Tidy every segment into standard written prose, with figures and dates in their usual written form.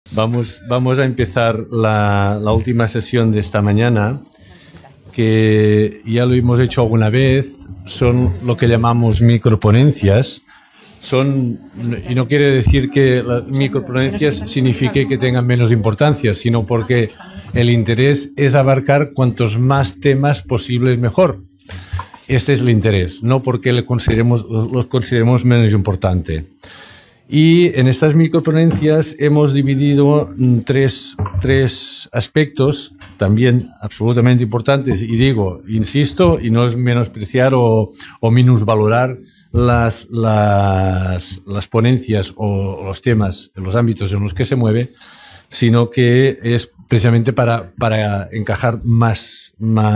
Vamos a empezar la última sesión de esta mañana, que ya lo hemos hecho alguna vez. Son lo que llamamos microponencias. Y no quiere decir que las microponencias signifique que tengan menos importancia, sino porque el interés es abarcar cuantos más temas posibles mejor. Este es el interés, no porque los consideremos menos importante. Y en estas microponencias hemos dividido tres aspectos también absolutamente importantes, y insisto, y no es menospreciar o minusvalorar las ponencias o los temas, los ámbitos en los que se mueve, sino que es precisamente para encajar más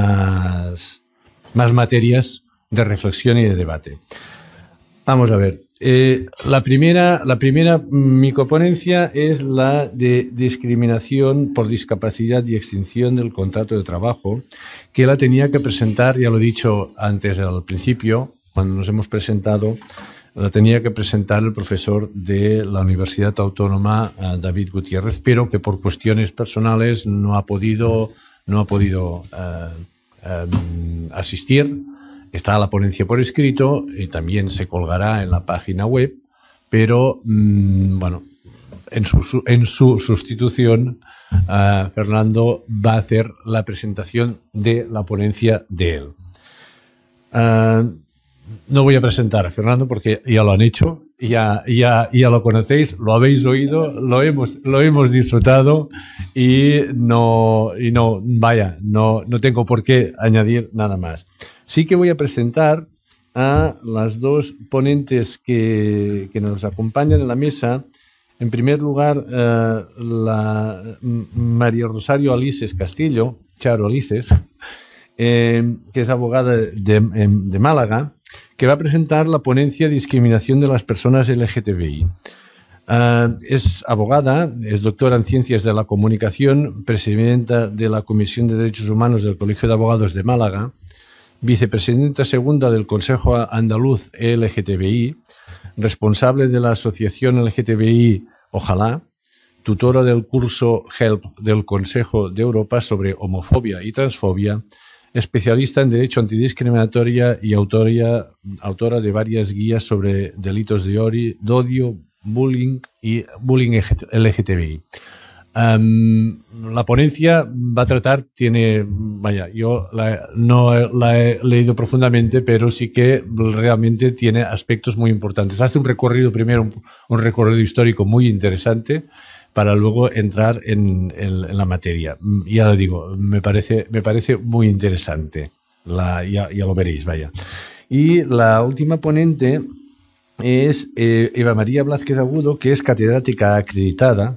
materias de reflexión y de debate. Vamos a ver. La primera microponencia es la de discriminación por discapacidad y extinción del contrato de trabajo, que la tenía que presentar, ya lo he dicho antes al principio, cuando nos hemos presentado, la tenía que presentar el profesor de la Universidad Autónoma, David Gutiérrez, pero que por cuestiones personales no ha podido asistir. Está la ponencia por escrito y también se colgará en la página web, pero bueno, en su sustitución, Fernando va a hacer la presentación de la ponencia de él. No voy a presentar a Fernando porque ya lo han hecho, ya lo conocéis, lo habéis oído, lo hemos disfrutado y no tengo por qué añadir nada más. Sí que voy a presentar a las dos ponentes que nos acompañan en la mesa. En primer lugar, la María Rosario Alices Castillo, Charo Alices, que es abogada de Málaga, que va a presentar la ponencia Discriminación de las personas LGTBI. Es abogada, es doctora en Ciencias de la Comunicación, presidenta de la Comisión de Derechos Humanos del Colegio de Abogados de Málaga, vicepresidenta segunda del Consejo Andaluz LGTBI, responsable de la Asociación LGTBI Ojalá, tutora del curso HELP del Consejo de Europa sobre homofobia y transfobia, especialista en Derecho Antidiscriminatoria y autora de varias guías sobre delitos de odio, bullying y bullying LGTBI. La ponencia va a tratar, yo no la he leído profundamente, pero sí que realmente tiene aspectos muy importantes. Hace un recorrido, primero un recorrido histórico muy interesante, para luego entrar en la materia. Ya lo digo, me parece muy interesante. Ya lo veréis, vaya. Y la última ponente es Eva María Blázquez Agudo, que es catedrática acreditada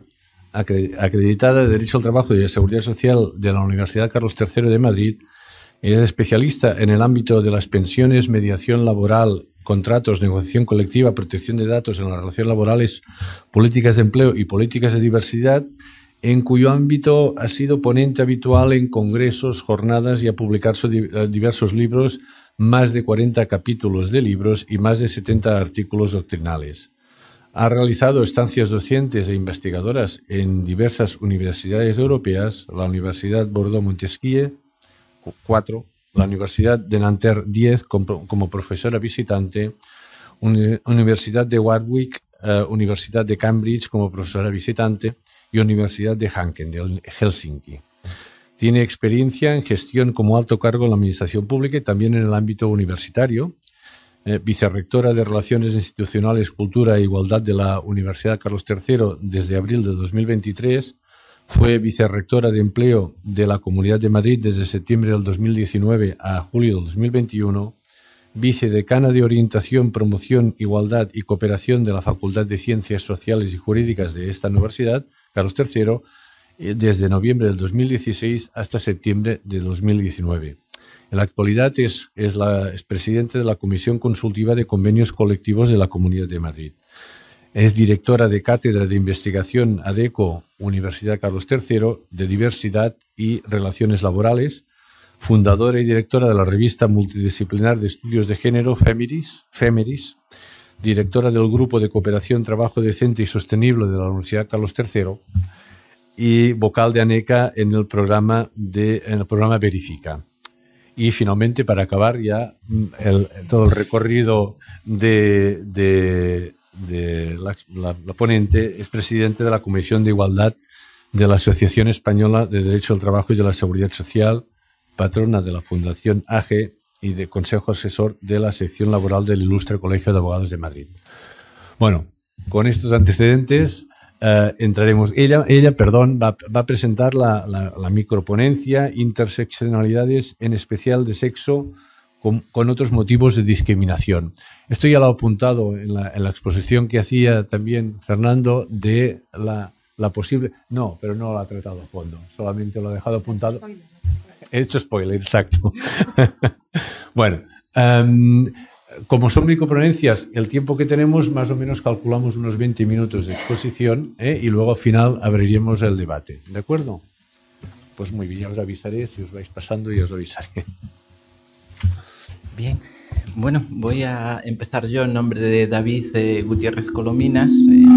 de Derecho al Trabajo y de Seguridad Social de la Universidad Carlos III de Madrid. Es especialista en el ámbito de las pensiones, mediación laboral, contratos, negociación colectiva, protección de datos en las relaciones laborales, políticas de empleo y políticas de diversidad, en cuyo ámbito ha sido ponente habitual en congresos, jornadas y ha publicado diversos libros, más de 40 capítulos de libros y más de 70 artículos doctrinales. Ha realizado estancias docentes e investigadoras en diversas universidades europeas, la Universidad Bordeaux-Montesquieu, 4, la Universidad de Nanterre, 10, como profesora visitante, Universidad de Warwick, Universidad de Cambridge como profesora visitante y Universidad de Hanken, de Helsinki. Tiene experiencia en gestión como alto cargo en la administración pública y también en el ámbito universitario. Vicerrectora de Relaciones Institucionales, Cultura e Igualdad de la Universidad Carlos III desde abril de 2023. Fue vicerrectora de Empleo de la Comunidad de Madrid desde septiembre del 2019 a julio del 2021. Vicedecana de Orientación, Promoción, Igualdad y Cooperación de la Facultad de Ciencias Sociales y Jurídicas de esta Universidad Carlos III desde noviembre del 2016 hasta septiembre de 2019. En la actualidad es presidente de la Comisión Consultiva de Convenios Colectivos de la Comunidad de Madrid. Es directora de Cátedra de Investigación ADECO, Universidad Carlos III, de Diversidad y Relaciones Laborales, fundadora y directora de la revista multidisciplinar de estudios de género Femeris, directora del Grupo de Cooperación, Trabajo Decente y Sostenible de la Universidad Carlos III, y vocal de ANECA en el programa Verifica. Y finalmente, para acabar ya todo el recorrido de la ponente, es presidente de la Comisión de Igualdad de la Asociación Española de Derecho al Trabajo y de la Seguridad Social, patrona de la Fundación AGE y de Consejo Asesor de la Sección Laboral del Ilustre Colegio de Abogados de Madrid. Bueno, con estos antecedentes entraremos. Ella va a presentar la microponencia Interseccionalidades, en especial de sexo, con otros motivos de discriminación. Esto ya lo ha apuntado en la exposición que hacía también Fernando de la posible... No, pero no lo ha tratado a fondo, solamente lo ha dejado apuntado. He hecho spoiler, exacto. Bueno, como son microponencias, el tiempo que tenemos más o menos calculamos unos 20 minutos de exposición, y luego al final abriremos el debate. ¿De acuerdo? Pues muy bien, ya os avisaré, si os vais pasando ya os avisaré. Bien, bueno, voy a empezar yo en nombre de David Gutiérrez Colominas.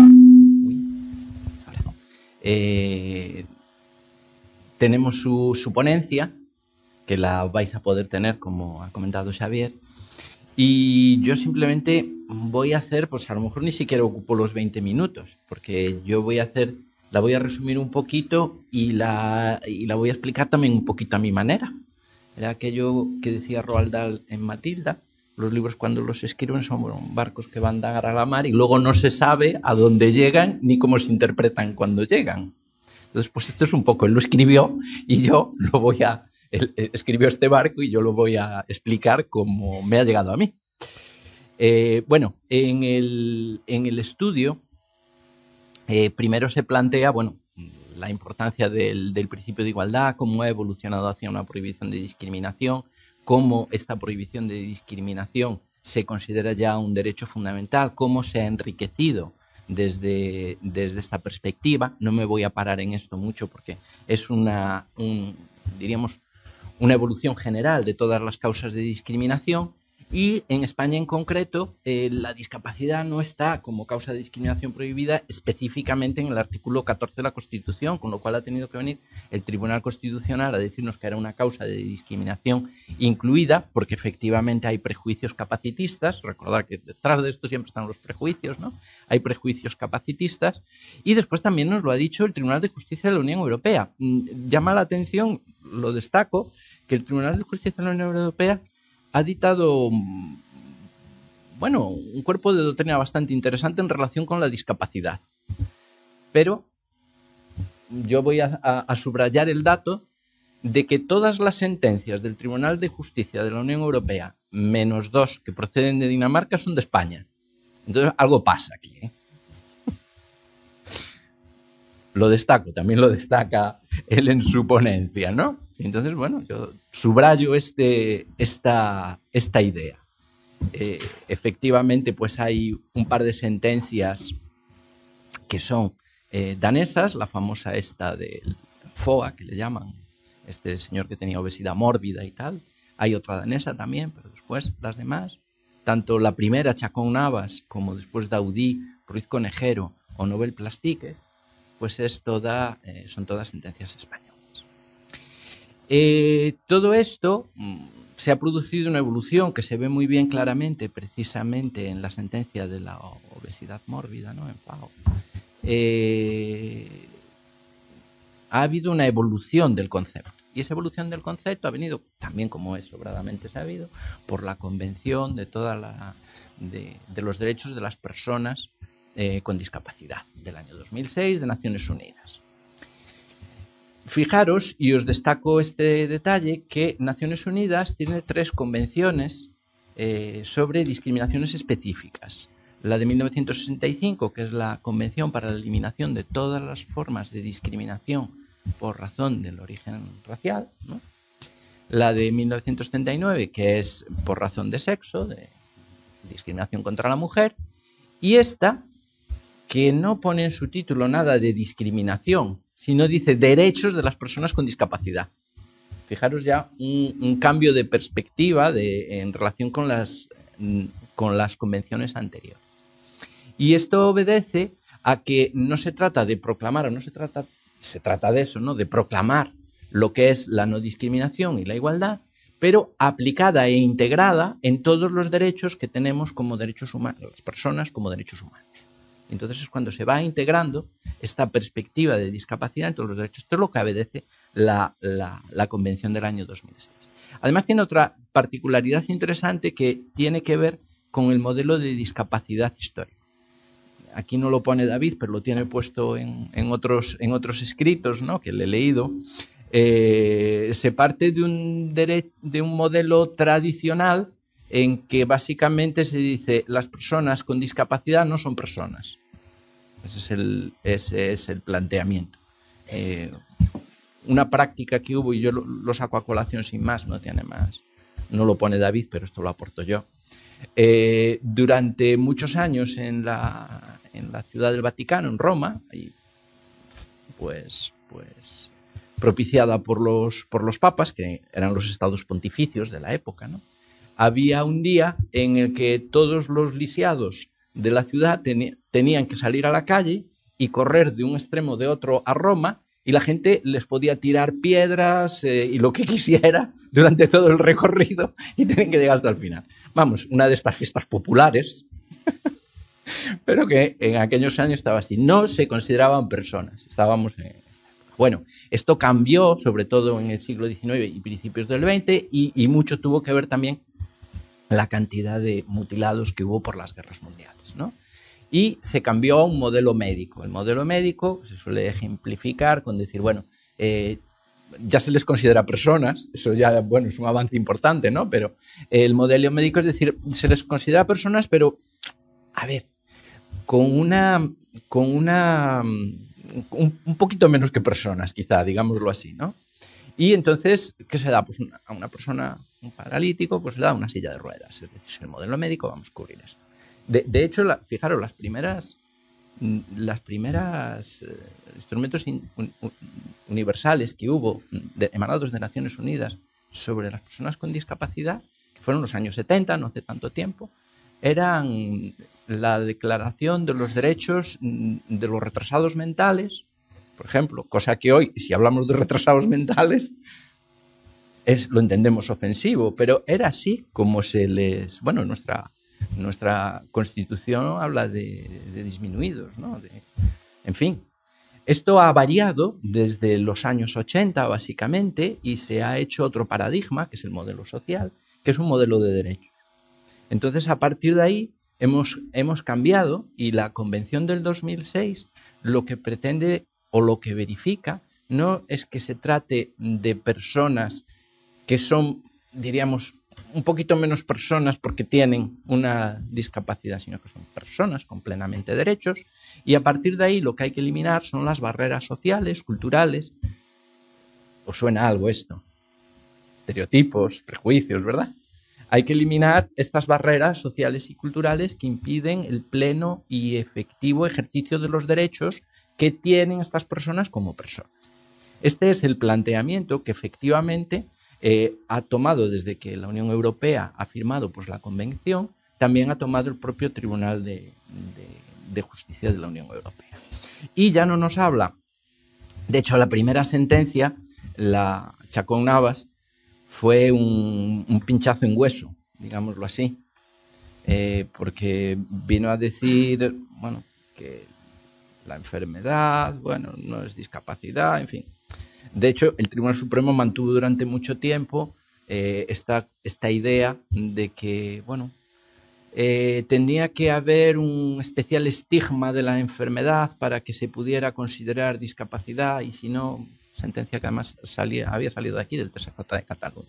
Tenemos su ponencia, que la vais a poder tener, como ha comentado Xavier, y yo simplemente voy a hacer, pues a lo mejor ni siquiera ocupo los 20 minutos, porque yo la voy a resumir un poquito y la voy a explicar también un poquito a mi manera. Era aquello que decía Roald Dahl en Matilda: los libros cuando los escriben son barcos que van a dar a la mar y luego no se sabe a dónde llegan ni cómo se interpretan cuando llegan. Entonces, pues esto es un poco, él lo escribió y yo lo voy a... Él escribió este barco y yo lo voy a explicar como me ha llegado a mí. Bueno, en el estudio primero se plantea, bueno, la importancia del principio de igualdad, cómo ha evolucionado hacia una prohibición de discriminación, cómo esta prohibición de discriminación se considera ya un derecho fundamental, cómo se ha enriquecido desde esta perspectiva. No me voy a parar en esto mucho porque es diríamos, una evolución general de todas las causas de discriminación, y en España en concreto la discapacidad no está como causa de discriminación prohibida específicamente en el artículo 14 de la Constitución, con lo cual ha tenido que venir el Tribunal Constitucional a decirnos que era una causa de discriminación incluida, porque efectivamente hay prejuicios capacitistas. Recordar que detrás de esto siempre están los prejuicios, ¿no? Hay prejuicios capacitistas, y después también nos lo ha dicho el Tribunal de Justicia de la Unión Europea. Llama la atención, lo destaco, que el Tribunal de Justicia de la Unión Europea ha dictado, bueno, un cuerpo de doctrina bastante interesante en relación con la discapacidad. Pero yo voy a subrayar el dato de que todas las sentencias del Tribunal de Justicia de la Unión Europea, menos 2 que proceden de Dinamarca, son de España. Entonces algo pasa aquí, ¿eh? Lo destaco, también lo destaca él en su ponencia, ¿no? Entonces, bueno, yo subrayo esta idea. Efectivamente, pues hay un par de sentencias que son danesas, la famosa esta del FOA, que le llaman, este señor que tenía obesidad mórbida y tal. Hay otra danesa también, pero después las demás, tanto la primera, Chacón Navas, como después Daudí, Ruiz Conejero o Nobel Plastiques, pues son todas sentencias españolas. Todo esto se ha producido una evolución que se ve muy bien claramente precisamente en la sentencia de la obesidad mórbida, ¿no? En FAO. Ha habido una evolución del concepto, y esa evolución del concepto ha venido también, como es sobradamente sabido, por la Convención de los Derechos de las Personas con Discapacidad del año 2006 de Naciones Unidas. Fijaros, y os destaco este detalle, que Naciones Unidas tiene 3 convenciones sobre discriminaciones específicas. La de 1965, que es la Convención para la Eliminación de todas las formas de discriminación por razón del origen racial, ¿no? La de 1979, que es por razón de sexo, de discriminación contra la mujer, y esta, que no pone en su título nada de discriminación, sino dice derechos de las personas con discapacidad. Fijaros ya un cambio de perspectiva en relación con las convenciones anteriores. Y esto obedece a que no se trata de proclamar o no se trata se trata de eso, ¿no? De proclamar lo que es la no discriminación y la igualdad, pero aplicada e integrada en todos los derechos que tenemos como derechos humanos, las personas como derechos humanos. Entonces es cuando se va integrando esta perspectiva de discapacidad en todos los derechos. Esto es lo que obedece la Convención del año 2006. Además tiene otra particularidad interesante que tiene que ver con el modelo de discapacidad histórico. Aquí no lo pone David, pero lo tiene puesto en otros escritos, ¿no?, que le he leído. Se parte de un modelo tradicional en que básicamente se dice las personas con discapacidad no son personas. Ese es el planteamiento. Una práctica que hubo, y yo lo saco a colación sin más, no tiene más, no lo pone David, pero esto lo aporto yo. Durante muchos años en la ciudad del Vaticano, en Roma, y pues propiciada por los papas, que eran los estados pontificios de la época, ¿no?, había un día en el que todos los lisiados de la ciudad tenían que salir a la calle y correr de un extremo de otro a Roma, y la gente les podía tirar piedras y lo que quisiera durante todo el recorrido y tenían que llegar hasta el final. Vamos, una de estas fiestas populares, pero que en aquellos años estaba así. No se consideraban personas, estábamos en esta época. Bueno, esto cambió, sobre todo en el siglo XIX y principios del XX, y mucho tuvo que ver también la cantidad de mutilados que hubo por las guerras mundiales, ¿no? Y se cambió a un modelo médico. El modelo médico se suele ejemplificar con decir, bueno, ya se les considera personas, eso ya, bueno, es un avance importante, ¿no? Pero el modelo médico es decir, se les considera personas, pero, a ver, un poquito menos que personas, quizá, digámoslo así, ¿no? Y entonces, ¿qué se da? Pues a una persona, un paralítico, pues le da una silla de ruedas. Es decir, el modelo médico, vamos a cubrir esto. De hecho, fijaros, las primeras instrumentos universales que hubo emanados de Naciones Unidas sobre las personas con discapacidad, que fueron los años 70, no hace tanto tiempo, eran la Declaración de los Derechos de los Retrasados Mentales, por ejemplo, cosa que hoy, si hablamos de retrasados mentales, lo entendemos ofensivo, pero era así como se les... Bueno, nuestra Constitución habla de disminuidos, ¿no? En fin, esto ha variado desde los años 80, básicamente, y se ha hecho otro paradigma, que es el modelo social, que es un modelo de derechos. Entonces, a partir de ahí, hemos cambiado, y la Convención del 2006 lo que pretende o lo que verifica no es que se trate de personas que son, diríamos, un poquito menos personas porque tienen una discapacidad, sino que son personas con plenamente derechos, y a partir de ahí lo que hay que eliminar son las barreras sociales, culturales. ¿Os suena algo esto? Estereotipos, prejuicios, ¿verdad? Hay que eliminar estas barreras sociales y culturales que impiden el pleno y efectivo ejercicio de los derechos que tienen estas personas como personas. Este es el planteamiento que efectivamente ha tomado desde que la Unión Europea ha firmado pues, la Convención, también ha tomado el propio Tribunal de Justicia de la Unión Europea. Y ya no nos habla, de hecho la primera sentencia, la Chacón Navas, fue un pinchazo en hueso, digámoslo así, porque vino a decir, bueno, que la enfermedad, bueno, no es discapacidad, en fin. De hecho, el Tribunal Supremo mantuvo durante mucho tiempo esta idea de que, bueno, tendría que haber un especial estigma de la enfermedad para que se pudiera considerar discapacidad, y si no, sentencia que además había salido de aquí, del TSJ de Cataluña.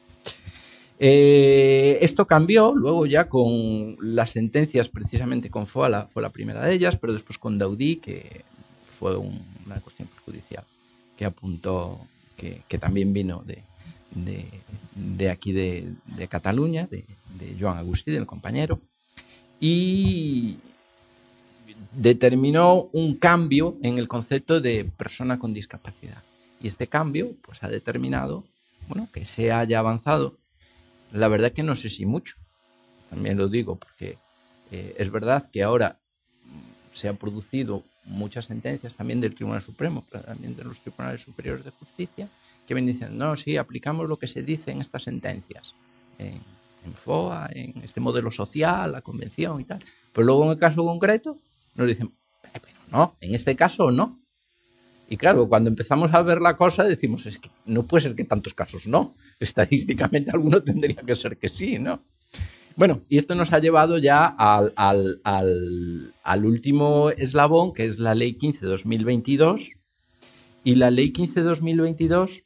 Esto cambió luego ya con las sentencias, precisamente con Foala fue la primera de ellas, pero después con Daudí, que fue una cuestión judicial que apuntó, que también vino de aquí de Cataluña, de Joan Agustí, del compañero, y determinó un cambio en el concepto de persona con discapacidad. Y este cambio pues, ha determinado, bueno, que se haya avanzado. La verdad que no sé si mucho, también lo digo, porque es verdad que ahora se ha producido muchas sentencias también del Tribunal Supremo, pero también de los Tribunales Superiores de Justicia, que ven diciendo, no, sí, aplicamos lo que se dice en estas sentencias, en FOA, en este modelo social, la convención y tal. Pero luego en el caso concreto nos dicen, pero no, en este caso no. Y claro, cuando empezamos a ver la cosa decimos, es que no puede ser que tantos casos no. Estadísticamente alguno tendría que ser que sí, ¿no? Bueno, y esto nos ha llevado ya al último eslabón, que es la Ley 15/2022. Y la Ley 15/2022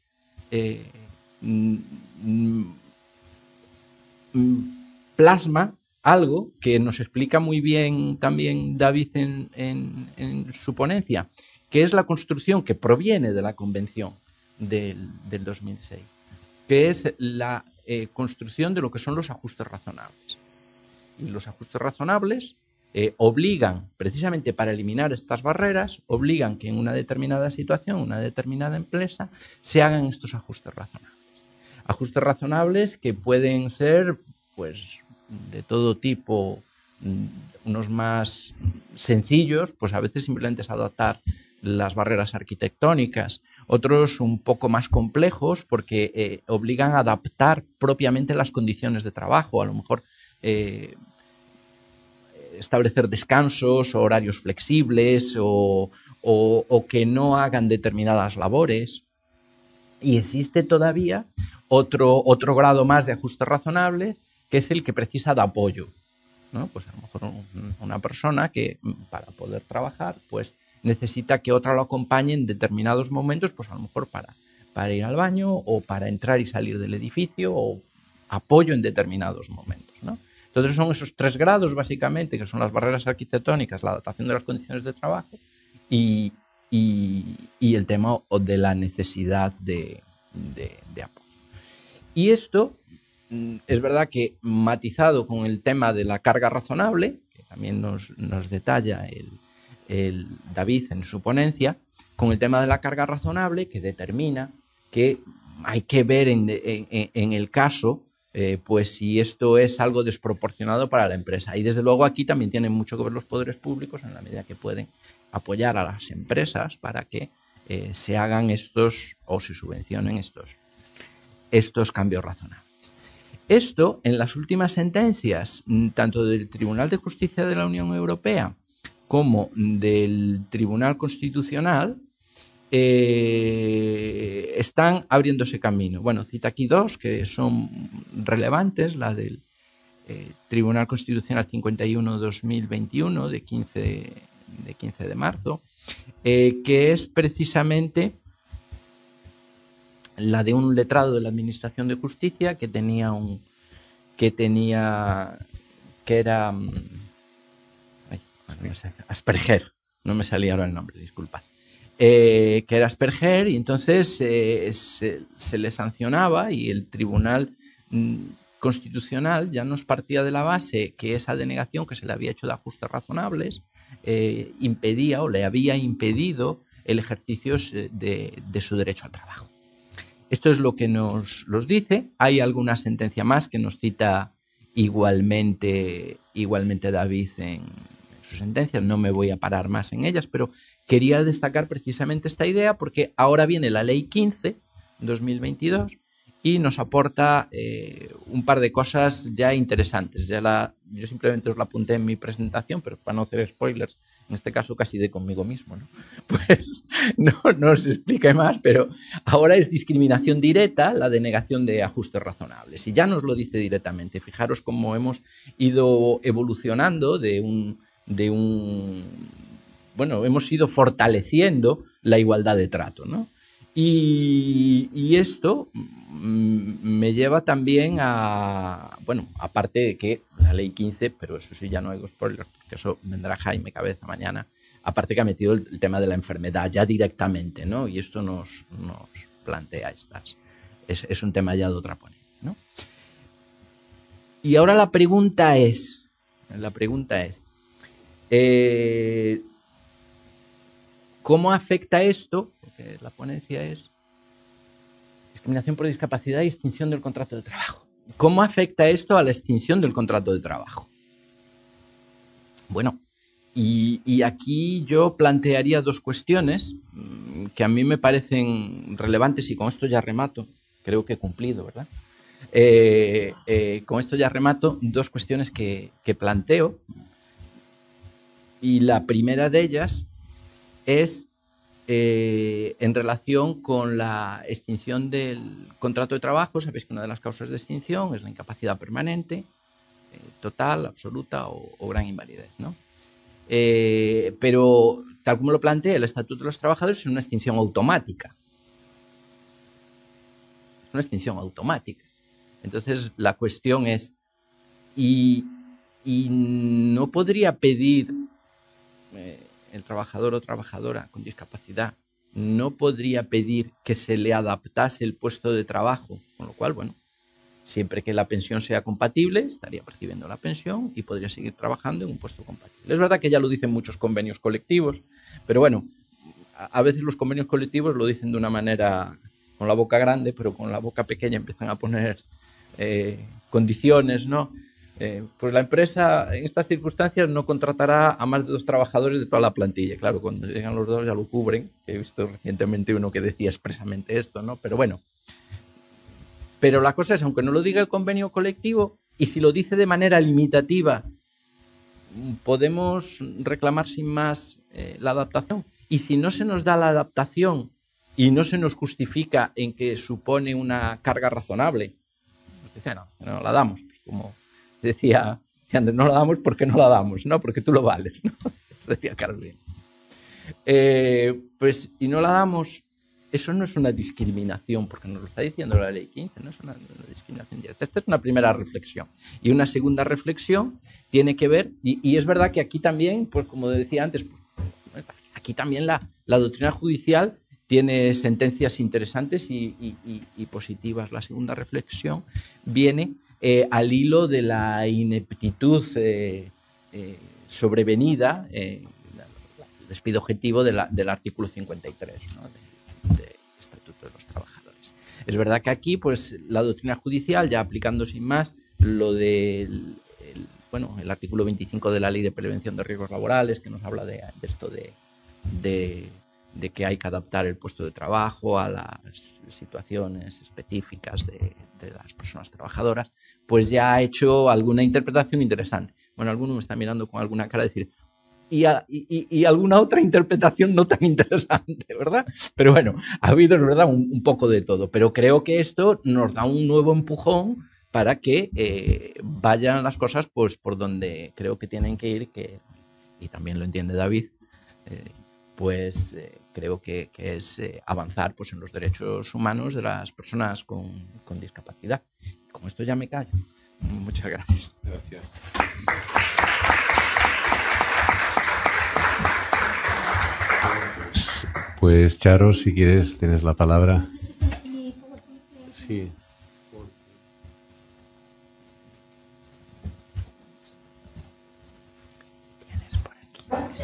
plasma algo que nos explica muy bien también David en su ponencia, que es la construcción que proviene de la Convención del 2006, que es la construcción de lo que son los ajustes razonables. Y los ajustes razonables obligan, precisamente para eliminar estas barreras, obligan que en una determinada situación, una determinada empresa, se hagan estos ajustes razonables. Ajustes razonables que pueden ser, pues, de todo tipo, unos más sencillos, pues a veces simplemente es adaptar las barreras arquitectónicas, otros un poco más complejos porque obligan a adaptar propiamente las condiciones de trabajo, a lo mejor establecer descansos o horarios flexibles o que no hagan determinadas labores. Y existe todavía otro grado más de ajustes razonables, que es el que precisa de apoyo, ¿no? Pues a lo mejor una persona que para poder trabajar pues necesita que otra lo acompañe en determinados momentos, pues a lo mejor para ir al baño o para entrar y salir del edificio, o apoyo en determinados momentos, ¿no? Entonces son esos 3 grados básicamente, que son las barreras arquitectónicas, la adaptación de las condiciones de trabajo y el tema de la necesidad de apoyo. Y esto es verdad que matizado con el tema de la carga razonable, que también nos detalla el David en su ponencia, con el tema de la carga razonable, que determina que hay que ver en el caso pues si esto es algo desproporcionado para la empresa. Y desde luego aquí también tienen mucho que ver los poderes públicos en la medida que pueden apoyar a las empresas para que se hagan estos o se subvencionen estos cambios razonables. Esto, en las últimas sentencias, tanto del Tribunal de Justicia de la Unión Europea como del Tribunal Constitucional, están abriéndose camino. Bueno, cita aquí 2 que son relevantes, la del Tribunal Constitucional 51/2021 de 15 de marzo, que es precisamente la de un letrado de la Administración de Justicia que era Asperger, no me salía ahora el nombre, disculpad. Que era Asperger, y entonces se le sancionaba, y el Tribunal Constitucional ya nos partía de la base que esa denegación que se le había hecho de ajustes razonables impedía o le había impedido el ejercicio de su derecho al trabajo. Esto es lo que nos dice. Hay alguna sentencia más que nos cita igualmente David en sus sentencias. No me voy a parar más en ellas, pero quería destacar precisamente esta idea porque ahora viene la Ley 15/2022 y nos aporta un par de cosas ya interesantes. Yo simplemente os la apunté en mi presentación, pero para no hacer spoilers, en este caso casi de conmigo mismo, ¿no? Pues no os expliqué más, pero ahora es discriminación directa la denegación de ajustes razonables. Y ya nos lo dice directamente. Fijaros cómo hemos ido evolucionando bueno, hemos ido fortaleciendo la igualdad de trato, ¿no? Y esto me lleva también a, bueno, aparte de que la Ley 15, pero eso sí ya no hay spoilers, porque eso vendrá Jaime Cabeza mañana, aparte que ha metido el tema de la enfermedad ya directamente, ¿no? Y esto nos plantea es un tema ya de otra ponencia, ¿no? Y ahora la pregunta es, ¿cómo afecta esto? Porque la ponencia es discriminación por discapacidad y extinción del contrato de trabajo. ¿Cómo afecta esto a la extinción del contrato de trabajo? Bueno, Y aquí yo plantearía dos cuestiones que a mí me parecen relevantes, y con esto ya remato, creo que he cumplido, ¿verdad? Con esto ya remato, dos cuestiones que planteo, y la primera de ellas es en relación con la extinción del contrato de trabajo. Sabéis que una de las causas de extinción es la incapacidad permanente, total, absoluta o gran invalidez, ¿no? Pero, tal como lo plantea el Estatuto de los Trabajadores, es una extinción automática. Es una extinción automática. Entonces, la cuestión es, ¿y no podría pedir el trabajador o trabajadora con discapacidad, no podría pedir que se le adaptase el puesto de trabajo? Con lo cual, bueno, siempre que la pensión sea compatible, estaría percibiendo la pensión y podría seguir trabajando en un puesto compatible. Es verdad que ya lo dicen muchos convenios colectivos, pero bueno, a veces los convenios colectivos lo dicen de una manera con la boca grande, pero con la boca pequeña empiezan a poner condiciones, ¿no? Pues la empresa en estas circunstancias no contratará a más de 2 trabajadores de toda la plantilla. Claro, cuando llegan los 2 ya lo cubren. He visto recientemente uno que decía expresamente esto, ¿no? Pero bueno. Pero la cosa es, aunque no lo diga el convenio colectivo, y si lo dice de manera limitativa, podemos reclamar sin más la adaptación. Y si no se nos da la adaptación y no se nos justifica en que supone una carga razonable, nos dice, no la damos. Pues como decía Andrés, no la damos porque no la damos, no porque tú lo vales, ¿no? Decía Carlos. Pues, y no la damos, eso no es una discriminación, porque nos lo está diciendo la ley 15, no es una discriminación directa. Esta es una primera reflexión. Y una segunda reflexión tiene que ver, y es verdad que aquí también, pues como decía antes, pues, aquí también la doctrina judicial tiene sentencias interesantes y positivas. La segunda reflexión viene al hilo de la ineptitud sobrevenida, el despido objetivo del artículo 53, ¿no? del Estatuto de los Trabajadores. Es verdad que aquí, pues, la doctrina judicial, ya aplicando sin más lo del el artículo 25 de la Ley de Prevención de Riesgos Laborales, que nos habla de esto de que hay que adaptar el puesto de trabajo a las situaciones específicas de las personas trabajadoras, pues ya ha hecho alguna interpretación interesante. Bueno, alguno me está mirando con alguna cara de decir, y alguna otra interpretación no tan interesante, ¿verdad? Pero bueno, ha habido, ¿verdad?, un poco de todo. Pero creo que esto nos da un nuevo empujón para que vayan las cosas pues por donde creo que tienen que ir, y también lo entiende David, creo que es avanzar pues en los derechos humanos de las personas con discapacidad. Con esto ya me callo. Muchas gracias. Gracias. Pues Charo, si quieres, tienes la palabra. Sí. Tienes por aquí.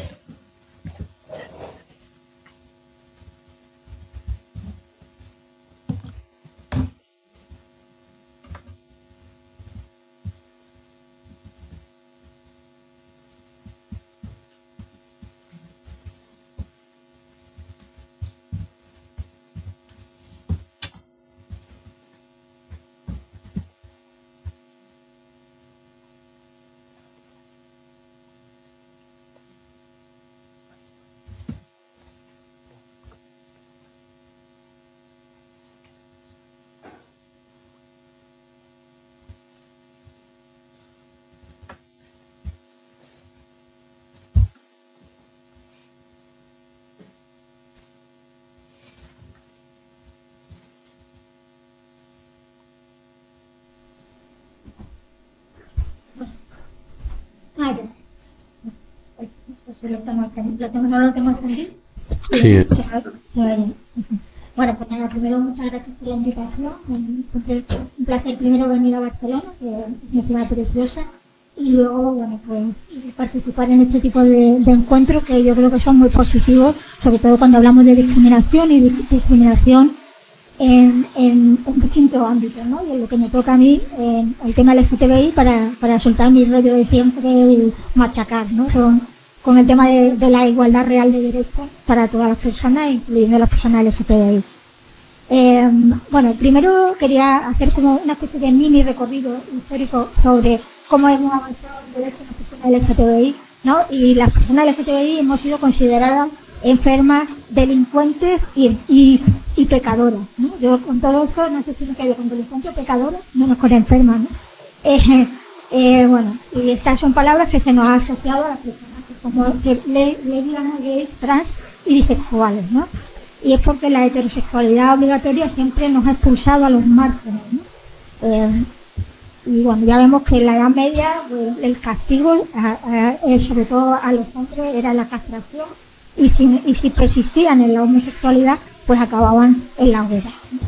No lo tengo entendido. Sí. Bueno, pues nada, primero muchas gracias por la invitación. Siempre un placer primero venir a Barcelona, que es una ciudad preciosa, y luego, bueno, pues participar en este tipo de encuentros que yo creo que son muy positivos, sobre todo cuando hablamos de discriminación y discriminación en distintos ámbitos, ¿no? Y en lo que me toca a mí, el tema LGTBI, para soltar mi rollo de siempre y machacar, ¿no? Son con el tema de la igualdad real de derechos para todas las personas, incluyendo las personas LGTBI. Bueno, primero quería hacer como una especie de mini recorrido histórico sobre cómo hemos avanzado en derechos de las personas LGTBI, ¿no? Y las personas LGTBI hemos sido consideradas enfermas, delincuentes y pecadoras, ¿no? Yo con todo esto no sé si me quedo con delincuentes o pecadoras, no nos con enfermas, ¿no? Bueno, y estas son palabras que se nos ha asociado a las personas como lesbianas, gays, trans y bisexuales, ¿no? Y es porque la heterosexualidad obligatoria siempre nos ha expulsado a los márgenes, ¿no? Y bueno, ya vemos que en la Edad Media pues, el castigo, sobre todo a los hombres, era la castración, y si persistían en la homosexualidad, pues acababan en la hoguera.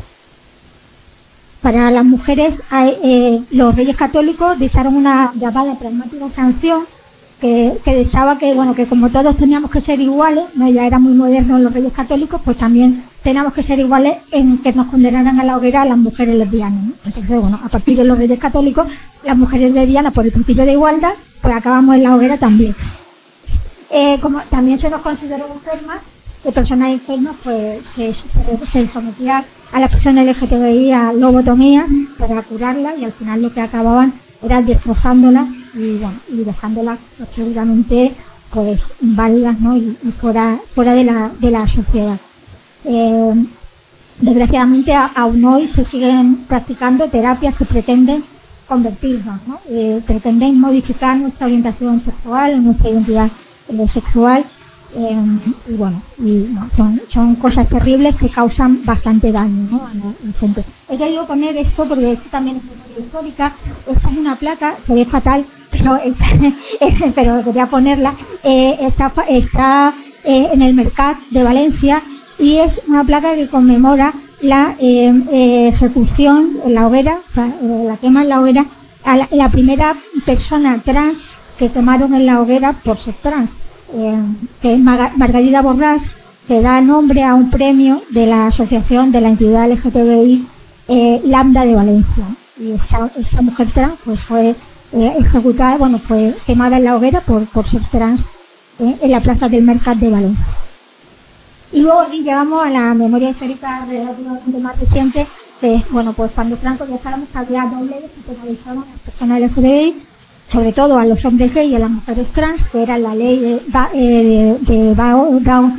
Para las mujeres, los Reyes Católicos dictaron una llamada pragmática sanción que dictaba que, bueno, que como todos teníamos que ser iguales, ¿no? Ya era muy moderno los Reyes Católicos, pues también teníamos que ser iguales en que nos condenaran a la hoguera a las mujeres lesbianas, ¿no? Entonces, bueno, a partir de los Reyes Católicos, las mujeres lesbianas, por el principio de igualdad, pues acabamos en la hoguera también. Como también se nos consideró enfermas, de personas enfermas, pues se sometía a las personas LGTBI a lobotomía para curarlas, y al final lo que acababan era destrozándolas y dejándolas absolutamente pues inválidas, ¿no? y fuera de la sociedad. Desgraciadamente aún hoy se siguen practicando terapias que pretenden convertirnos, ¿no? Pretenden modificar nuestra orientación sexual, nuestra identidad sexual, son cosas terribles que causan bastante daño, ¿no? a la gente. He querido poner esto porque esto también es una histórica. Esta es una placa, se ve fatal, pero quería ponerla. Está en el Mercat de Valencia, y es una placa que conmemora la ejecución en la hoguera, o sea, la quema en la hoguera, a la primera persona trans que quemaron en la hoguera por ser trans, que es Margarida Borràs, que da nombre a un premio de la Asociación de la Entidad LGTBI Lambda de Valencia. Y esta mujer trans pues fue ejecutada, fue quemada en la hoguera por ser trans en la plaza del Mercat de Valencia. Y luego aquí llegamos a la memoria histórica relativamente más reciente, que pues cuando Franco dejábamos que había dos leyes que penalizaban a las personas LGTBI, sobre todo a los hombres gays y a las mujeres trans, que era la ley de Brown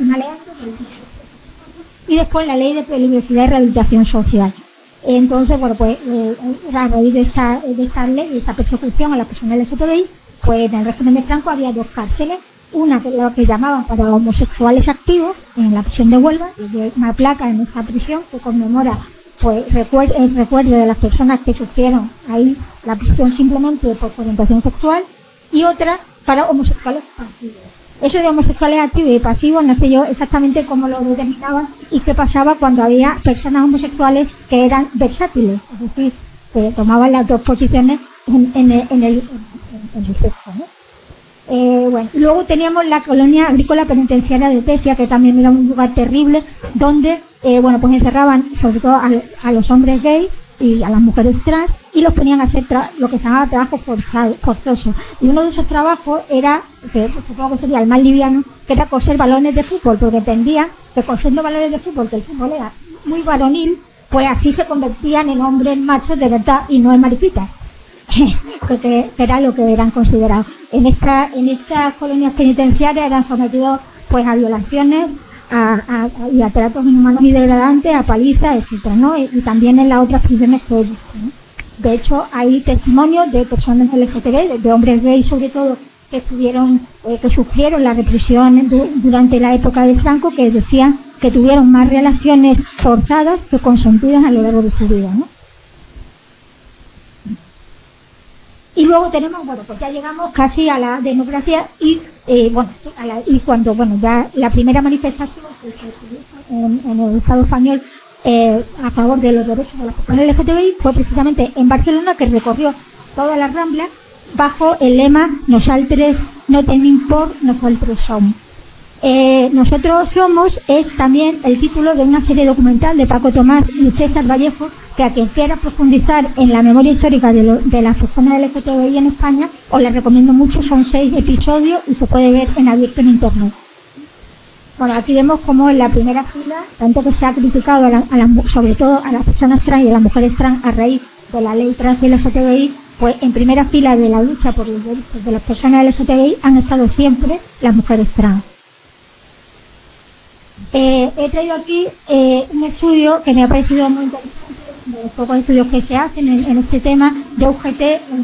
y después la ley de peligrosidad y rehabilitación social. Entonces, a raíz de esta ley, de esta persecución a las personas LGTBI, pues en el régimen de Franco había dos cárceles, una que lo que llamaban para homosexuales activos, en la prisión de Huelva, y hay una placa en esa prisión que conmemora el recuerdo de las personas que sufrieron ahí la prisión simplemente por orientación sexual, y otra para homosexuales pasivos. Eso de homosexuales activos y pasivos no sé yo exactamente cómo lo determinaban y qué pasaba cuando había personas homosexuales que eran versátiles, es decir, que tomaban las dos posiciones en el sexo, ¿no? Y luego teníamos la colonia agrícola penitenciaria de Tecia, que también era un lugar terrible, donde pues encerraban sobre todo a los hombres gays y a las mujeres trans, y los ponían a hacer lo que se llamaba trabajo forzoso. Y uno de esos trabajos era, que supongo que sería el más liviano, que era coser balones de fútbol, porque entendían que cosiendo balones de fútbol, que el fútbol era muy varonil, pues así se convertían en hombres machos de verdad y no en mariquitas. Que era lo que eran considerados. En estas colonias penitenciarias eran sometidos pues a violaciones, y a tratos inhumanos y degradantes, a palizas, etcétera, ¿no? Y también en las otras prisiones que he visto, ¿no? De hecho, hay testimonios de personas LGTB, de hombres gays sobre todo, que sufrieron la represión durante la época de Franco, que decían que tuvieron más relaciones forzadas que consentidas a lo largo de su vida, ¿no? Y luego tenemos, pues ya llegamos casi a la democracia y cuando ya la primera manifestación en el Estado español a favor de los derechos de las personas LGTBI fue precisamente en Barcelona, que recorrió toda la Rambla bajo el lema "Nosaltres no tenim por, nosaltres som". Nosotros somos es también el título de una serie documental de Paco Tomás y César Vallejo, que a quien quiera profundizar en la memoria histórica de las personas LGTBI en España, os la recomiendo mucho, son 6 episodios y se puede ver en abierto en internet. Bueno, aquí vemos cómo en la primera fila, tanto que se ha criticado sobre todo a las personas trans y a las mujeres trans a raíz de la ley trans y LGTBI, pues en primera fila de la lucha por los derechos de las personas LGTBI han estado siempre las mujeres trans. He traído aquí un estudio que me ha parecido muy interesante, de los pocos estudios que se hacen en este tema de UGT,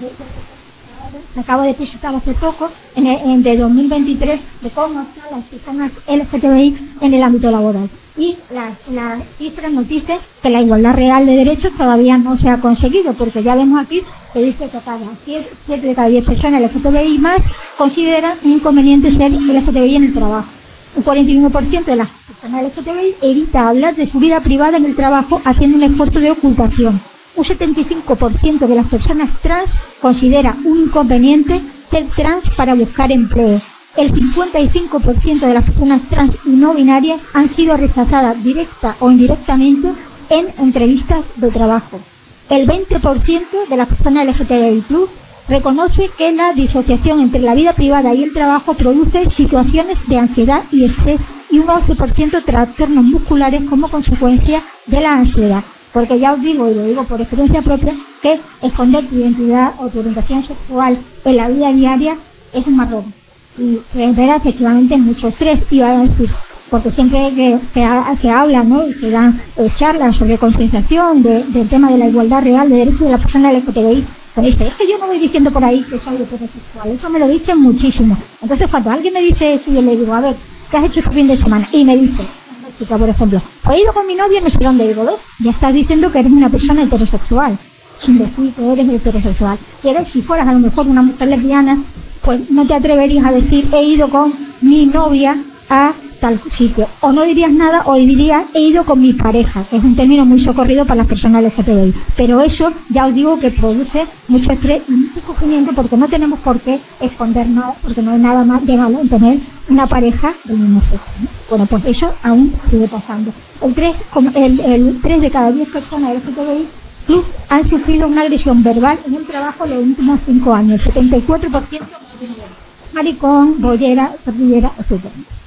se acabo de presentar hace poco, de 2023, de cómo están las personas LGTBI en el ámbito laboral. Y las cifras nos dicen que la igualdad real de derechos todavía no se ha conseguido, porque ya vemos aquí que dice que cada 7 de cada 10 personas LGTBI más consideran inconveniente ser LGTBI en el trabajo. Un 41% de las personas LGTBI evita hablar de su vida privada en el trabajo haciendo un esfuerzo de ocultación. Un 75% de las personas trans considera un inconveniente ser trans para buscar empleo. El 55% de las personas trans y no binarias han sido rechazadas directa o indirectamente en entrevistas de trabajo. El 20% de las personas LGTBI+ reconoce que la disociación entre la vida privada y el trabajo produce situaciones de ansiedad y estrés y un 11% trastornos musculares como consecuencia de la ansiedad. Porque ya os digo, y lo digo por experiencia propia, que esconder tu identidad o tu orientación sexual en la vida diaria es un marrón. Y genera efectivamente mucho estrés. Y voy a decir, porque siempre que se habla, ¿no?, y se dan charlas sobre concienciación del tema de la igualdad real de derechos de las personas LGTBI, pues dice, es que yo no voy diciendo por ahí que soy heterosexual, eso me lo dicen muchísimo. Entonces cuando alguien me dice eso, yo le digo, a ver, ¿qué has hecho este fin de semana? Y me dice, una chica, por ejemplo, he ido con mi novia, no sé dónde, digo, ¿ves? Ya estás diciendo que eres una persona heterosexual, sin decir que eres heterosexual. Pero si fueras a lo mejor una mujer lesbiana, pues no te atreverías a decir, he ido con mi novia a tal sitio. O no dirías nada, o dirías, he ido con mi pareja, que es un término muy socorrido para las personas LGTBI. Pero eso, ya os digo, que produce mucho estrés y mucho sufrimiento, porque no tenemos por qué esconder nada, porque no hay nada más de malo en tener una pareja del mismo sexo, ¿no? Bueno, pues eso aún sigue pasando. El 3 de cada 10 personas LGTBI han sufrido una agresión verbal en el trabajo en los últimos 5 años. 74% maricón, bollera, perdillera, etc.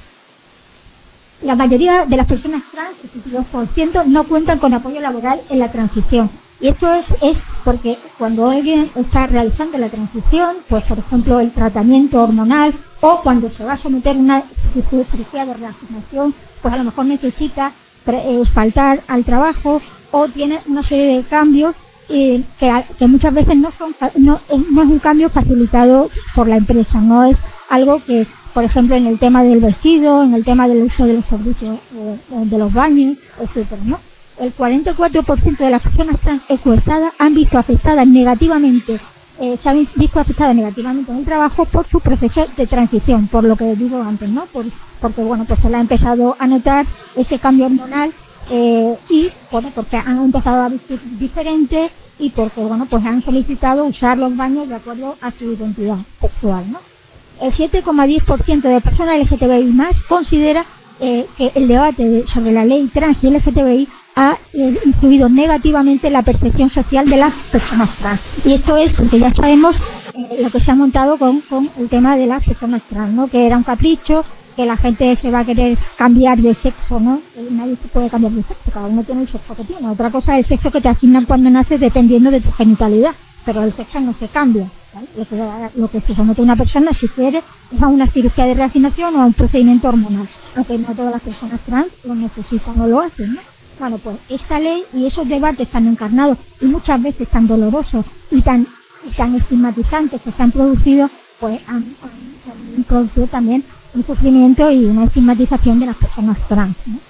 La mayoría de las personas trans, el 62%, no cuentan con apoyo laboral en la transición. Y esto es porque cuando alguien está realizando la transición, pues por ejemplo el tratamiento hormonal, o cuando se va a someter a una cirugía de reasignación, pues a lo mejor necesita faltar al trabajo, o tiene una serie de cambios que muchas veces no es un cambio facilitado por la empresa, no es algo que, por ejemplo, en el tema del vestido, en el tema del uso de los servicios de los baños, etcétera, ¿no? El 44% de las personas trans encuestadas han visto afectadas negativamente, se han visto afectadas negativamente en el trabajo por su proceso de transición, por lo que digo antes, ¿no? Porque bueno, pues se le ha empezado a notar ese cambio hormonal, y bueno, porque han empezado a vestir diferente y porque bueno, pues han solicitado usar los baños de acuerdo a su identidad sexual, ¿no? El 7,10% de personas LGTBI más considera que el debate sobre la ley trans y LGTBI ha influido negativamente en la percepción social de las personas trans. Y esto es porque ya sabemos lo que se ha montado con el tema de las personas trans, ¿no? Que era un capricho, que la gente se va a querer cambiar de sexo, ¿no? Nadie se puede cambiar de sexo, cada uno tiene el sexo que tiene. Otra cosa es el sexo que te asignan cuando naces dependiendo de tu genitalidad, pero el sexo no se cambia, ¿vale? Lo que se somete a una persona, si quiere, es a una cirugía de reasignación o a un procedimiento hormonal, aunque no todas las personas trans lo necesitan o lo hacen, ¿no? Bueno, pues esta ley y esos debates tan encarnados y muchas veces tan dolorosos y tan estigmatizantes que se han producido, pues han producido también un sufrimiento y una estigmatización de las personas trans, ¿no?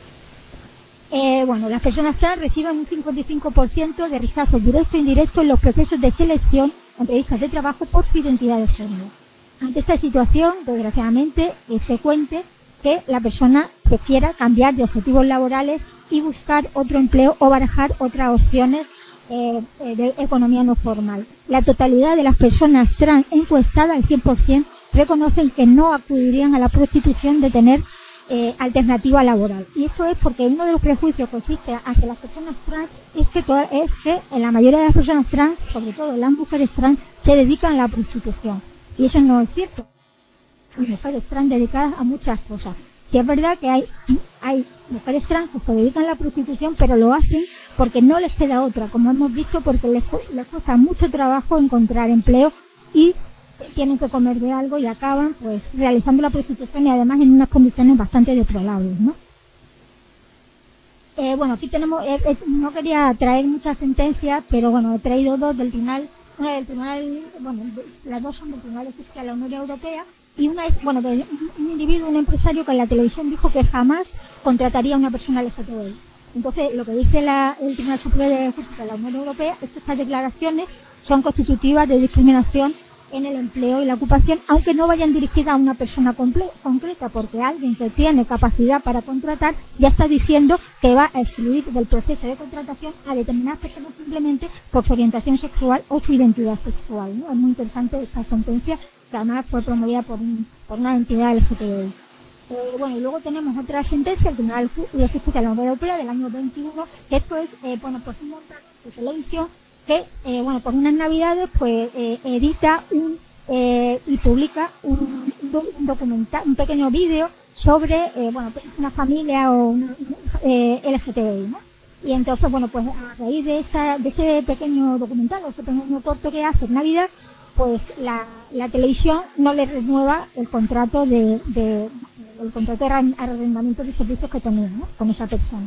Bueno, las personas trans reciben un 55% de rechazo directo e indirecto en los procesos de selección, entrevistas de trabajo por su identidad de género. Ante esta situación, desgraciadamente, es frecuente que la persona prefiera cambiar de objetivos laborales y buscar otro empleo o barajar otras opciones de economía no formal. La totalidad de las personas trans encuestadas, al 100%, reconocen que no acudirían a la prostitución de tener alternativa laboral. Y esto es porque uno de los prejuicios que existe hacia las personas trans es que en la mayoría de las personas trans, sobre todo las mujeres trans, se dedican a la prostitución. Y eso no es cierto. Hay mujeres trans dedicadas a muchas cosas. Sí es verdad que hay mujeres trans que se dedican a la prostitución, pero lo hacen porque no les queda otra, como hemos visto, porque les cuesta mucho trabajo encontrar empleo y tienen que comer de algo y acaban pues realizando la prostitución y además en unas condiciones bastante deplorables, ¿no? Bueno, aquí tenemos, no quería traer muchas sentencias, pero bueno, he traído dos del tribunal, una del tribunal, bueno, las dos son del Tribunal de Justicia de la Unión Europea y una es, bueno, de un individuo, un empresario que en la televisión dijo que jamás contrataría a una persona LGTBI. Entonces, lo que dice el Tribunal Superior de Justicia de la Unión Europea es que estas declaraciones son constitutivas de discriminación en el empleo y la ocupación, aunque no vayan dirigidas a una persona concreta, porque alguien que tiene capacidad para contratar ya está diciendo que va a excluir del proceso de contratación a determinadas personas simplemente por su orientación sexual o su identidad sexual, ¿no? Es muy interesante esta sentencia, que además fue promovida por una entidad LGTBI. Bueno, y luego tenemos otra sentencia, el Tribunal de Justicia de la Unión Europea del año 21, que esto es, bueno, pues un montaje de televisión que, bueno, por unas navidades, pues, edita y publica un documental, un pequeño vídeo sobre, bueno, una familia o una LGTBI, ¿no? Y entonces, bueno, pues a raíz de ese pequeño documental, o ese pequeño corto que hace en Navidad, pues la televisión no le renueva el contrato de arrendamiento de servicios que tenía, ¿no? Con esa persona.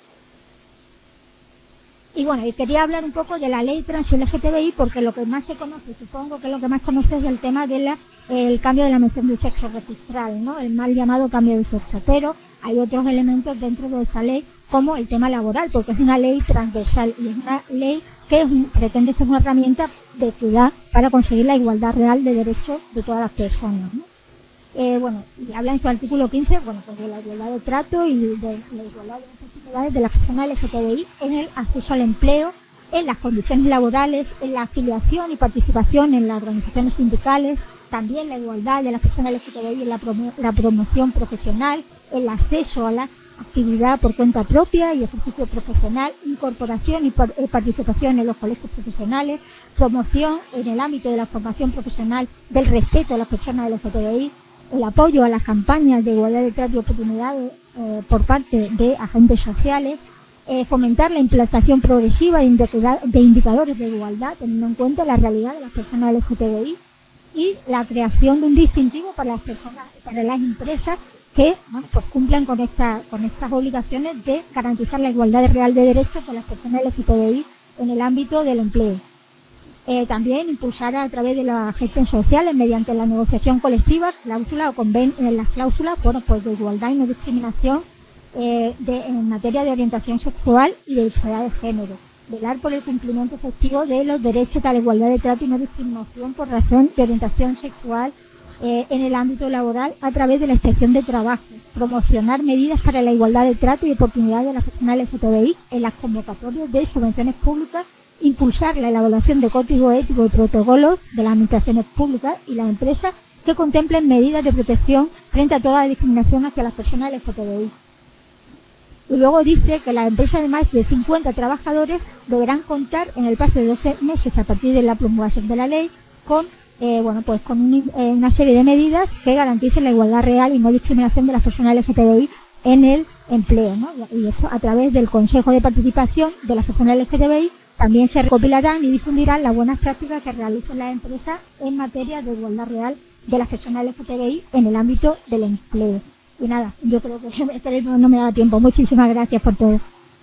Y bueno, y quería hablar un poco de la ley trans y LGTBI porque lo que más se conoce, supongo que lo que más conoce es el tema de el cambio de la mención de sexo registral, ¿no? El mal llamado cambio de sexo. Pero hay otros elementos dentro de esa ley como el tema laboral, porque es una ley transversal y es una ley que pretende ser una herramienta de equidad para conseguir la igualdad real de derechos de todas las personas, ¿no? Bueno, y habla en su artículo 15, bueno, pues de la igualdad de trato y de la igualdad de oportunidades de las personas LGTBI en el acceso al empleo, en las condiciones laborales, en la afiliación y participación en las organizaciones sindicales, también la igualdad de las personas LGTBI en la promoción profesional, el acceso a la actividad por cuenta propia y ejercicio profesional, incorporación y participación en los colegios profesionales, promoción en el ámbito de la formación profesional del respeto a las personas LGTBI, el apoyo a las campañas de igualdad de trato y oportunidades por parte de agentes sociales, fomentar la implantación progresiva de indicadores de igualdad teniendo en cuenta la realidad de las personas LGTBI y la creación de un distintivo para las personas, para las empresas que, bueno, pues cumplan con estas obligaciones de garantizar la igualdad real de derechos de las personas LGTBI en el ámbito del empleo. También impulsar a través de las agentes sociales mediante la negociación colectiva, cláusula o convenio en las cláusulas, bueno, pues de igualdad y no discriminación en materia de orientación sexual y de diversidad de género. Velar por el cumplimiento efectivo de los derechos a la igualdad de trato y no discriminación por razón de orientación sexual en el ámbito laboral a través de la inspección de trabajo. Promocionar medidas para la igualdad de trato y oportunidades de las personas LGTBI en las convocatorias de subvenciones públicas. Impulsar la elaboración de códigos éticos y protocolos de las administraciones públicas y las empresas que contemplen medidas de protección frente a toda discriminación hacia las personas LGTBI. Y luego dice que las empresas de más de 50 trabajadores deberán contar en el plazo de 12 meses a partir de la promulgación de la ley con bueno, pues con una serie de medidas que garanticen la igualdad real y no discriminación de las personas LGTBI en el empleo, ¿no? Y esto a través del Consejo de Participación de las personas LGTBI. También se recopilarán y difundirán las buenas prácticas que realicen las empresas en materia de igualdad real de las personas LGTBI en el ámbito del empleo. Y nada, yo creo que no me da tiempo. Muchísimas gracias por todo.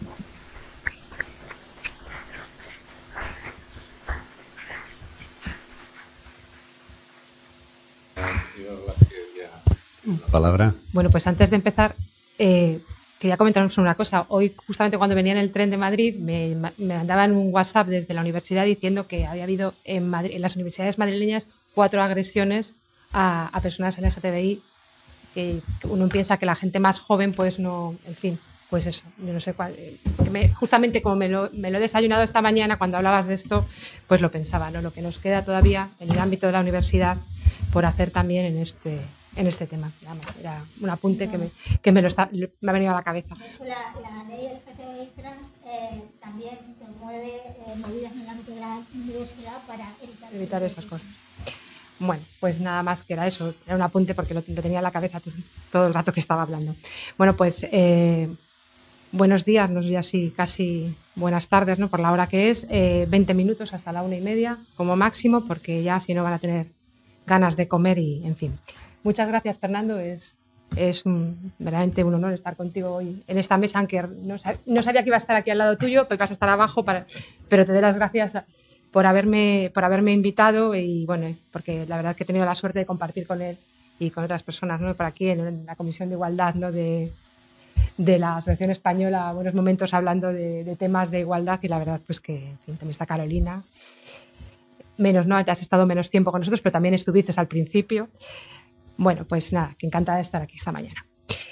Palabra. Bueno, pues antes de empezar, quería comentaros una cosa. Hoy, justamente cuando venía en el tren de Madrid, me mandaban un WhatsApp desde la universidad diciendo que había habido en las universidades madrileñas 4 agresiones a personas LGTBI. Que uno piensa que la gente más joven, pues no, en fin, pues eso, yo no sé cuál. Justamente como me lo he desayunado esta mañana cuando hablabas de esto, pues lo pensaba, ¿no? Lo que nos queda todavía en el ámbito de la universidad por hacer también en en este tema. Era un apunte que me ha venido a la cabeza. De hecho, la ley LGTBI trans también promueve medidas en el ámbito de la universidad para evitar estas cosas. Bueno, pues nada más que era eso, era un apunte porque lo tenía en la cabeza todo el rato que estaba hablando. Bueno, pues buenos días, no sé si casi buenas tardes, ¿no? Por la hora que es, 20 minutos hasta la 1:30 como máximo, porque ya si no van a tener ganas de comer y en fin. Muchas gracias, Fernando, es verdaderamente un honor estar contigo hoy en esta mesa, aunque no sabía que iba a estar aquí al lado tuyo, pues vas a estar abajo, pero te doy las gracias por haberme invitado y bueno, porque la verdad que he tenido la suerte de compartir con él y con otras personas, ¿no? Por aquí en la Comisión de Igualdad, ¿no? de la Asociación Española, buenos momentos hablando de temas de igualdad y la verdad pues que en fin, también está Carolina, ya has estado menos tiempo con nosotros, pero también estuviste al principio. Bueno, pues nada, que encantada de estar aquí esta mañana.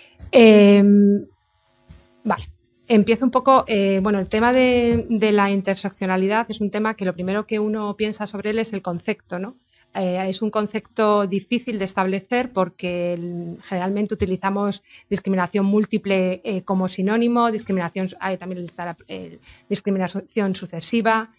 Vale. Empiezo un poco, el tema de la interseccionalidad es un tema que lo primero que uno piensa sobre él es el concepto, ¿no? Es un concepto difícil de establecer porque generalmente utilizamos discriminación múltiple como sinónimo, también está discriminación sucesiva,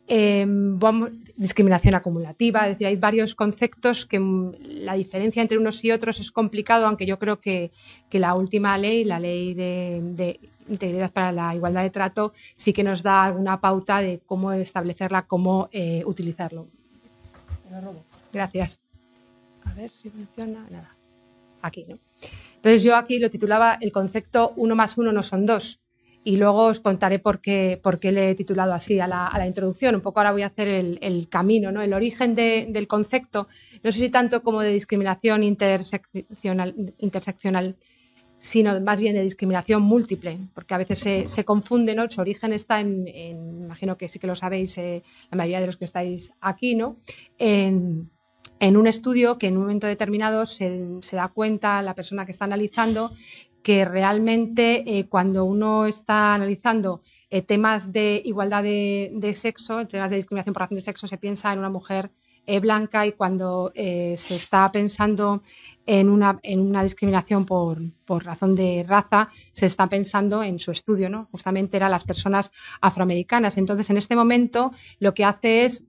discriminación acumulativa, es decir, hay varios conceptos que la diferencia entre unos y otros es complicado, aunque yo creo que la última ley, la ley de Integridad para la Igualdad de Trato, sí que nos da alguna pauta de cómo establecerla, cómo utilizarlo. Me lo robo. Gracias. A ver si funciona. Nada. Aquí, ¿no? Entonces yo aquí lo titulaba el concepto 1 más 1 no son 2. Y luego os contaré por qué le he titulado así a la introducción. Un poco ahora voy a hacer el camino, ¿no? El origen del concepto, no sé si tanto como de discriminación interseccional, sino más bien de discriminación múltiple, porque a veces se confunde, ¿no? Su origen está imagino que sí que lo sabéis, la mayoría de los que estáis aquí, ¿no? En un estudio que en un momento determinado se da cuenta la persona que está analizando que realmente cuando uno está analizando temas de igualdad de sexo, temas de discriminación por razón de sexo, se piensa en una mujer blanca y cuando se está pensando en una discriminación por razón de raza, se está pensando en su estudio, ¿no? Justamente eran las personas afroamericanas. Entonces, en este momento, lo que hace es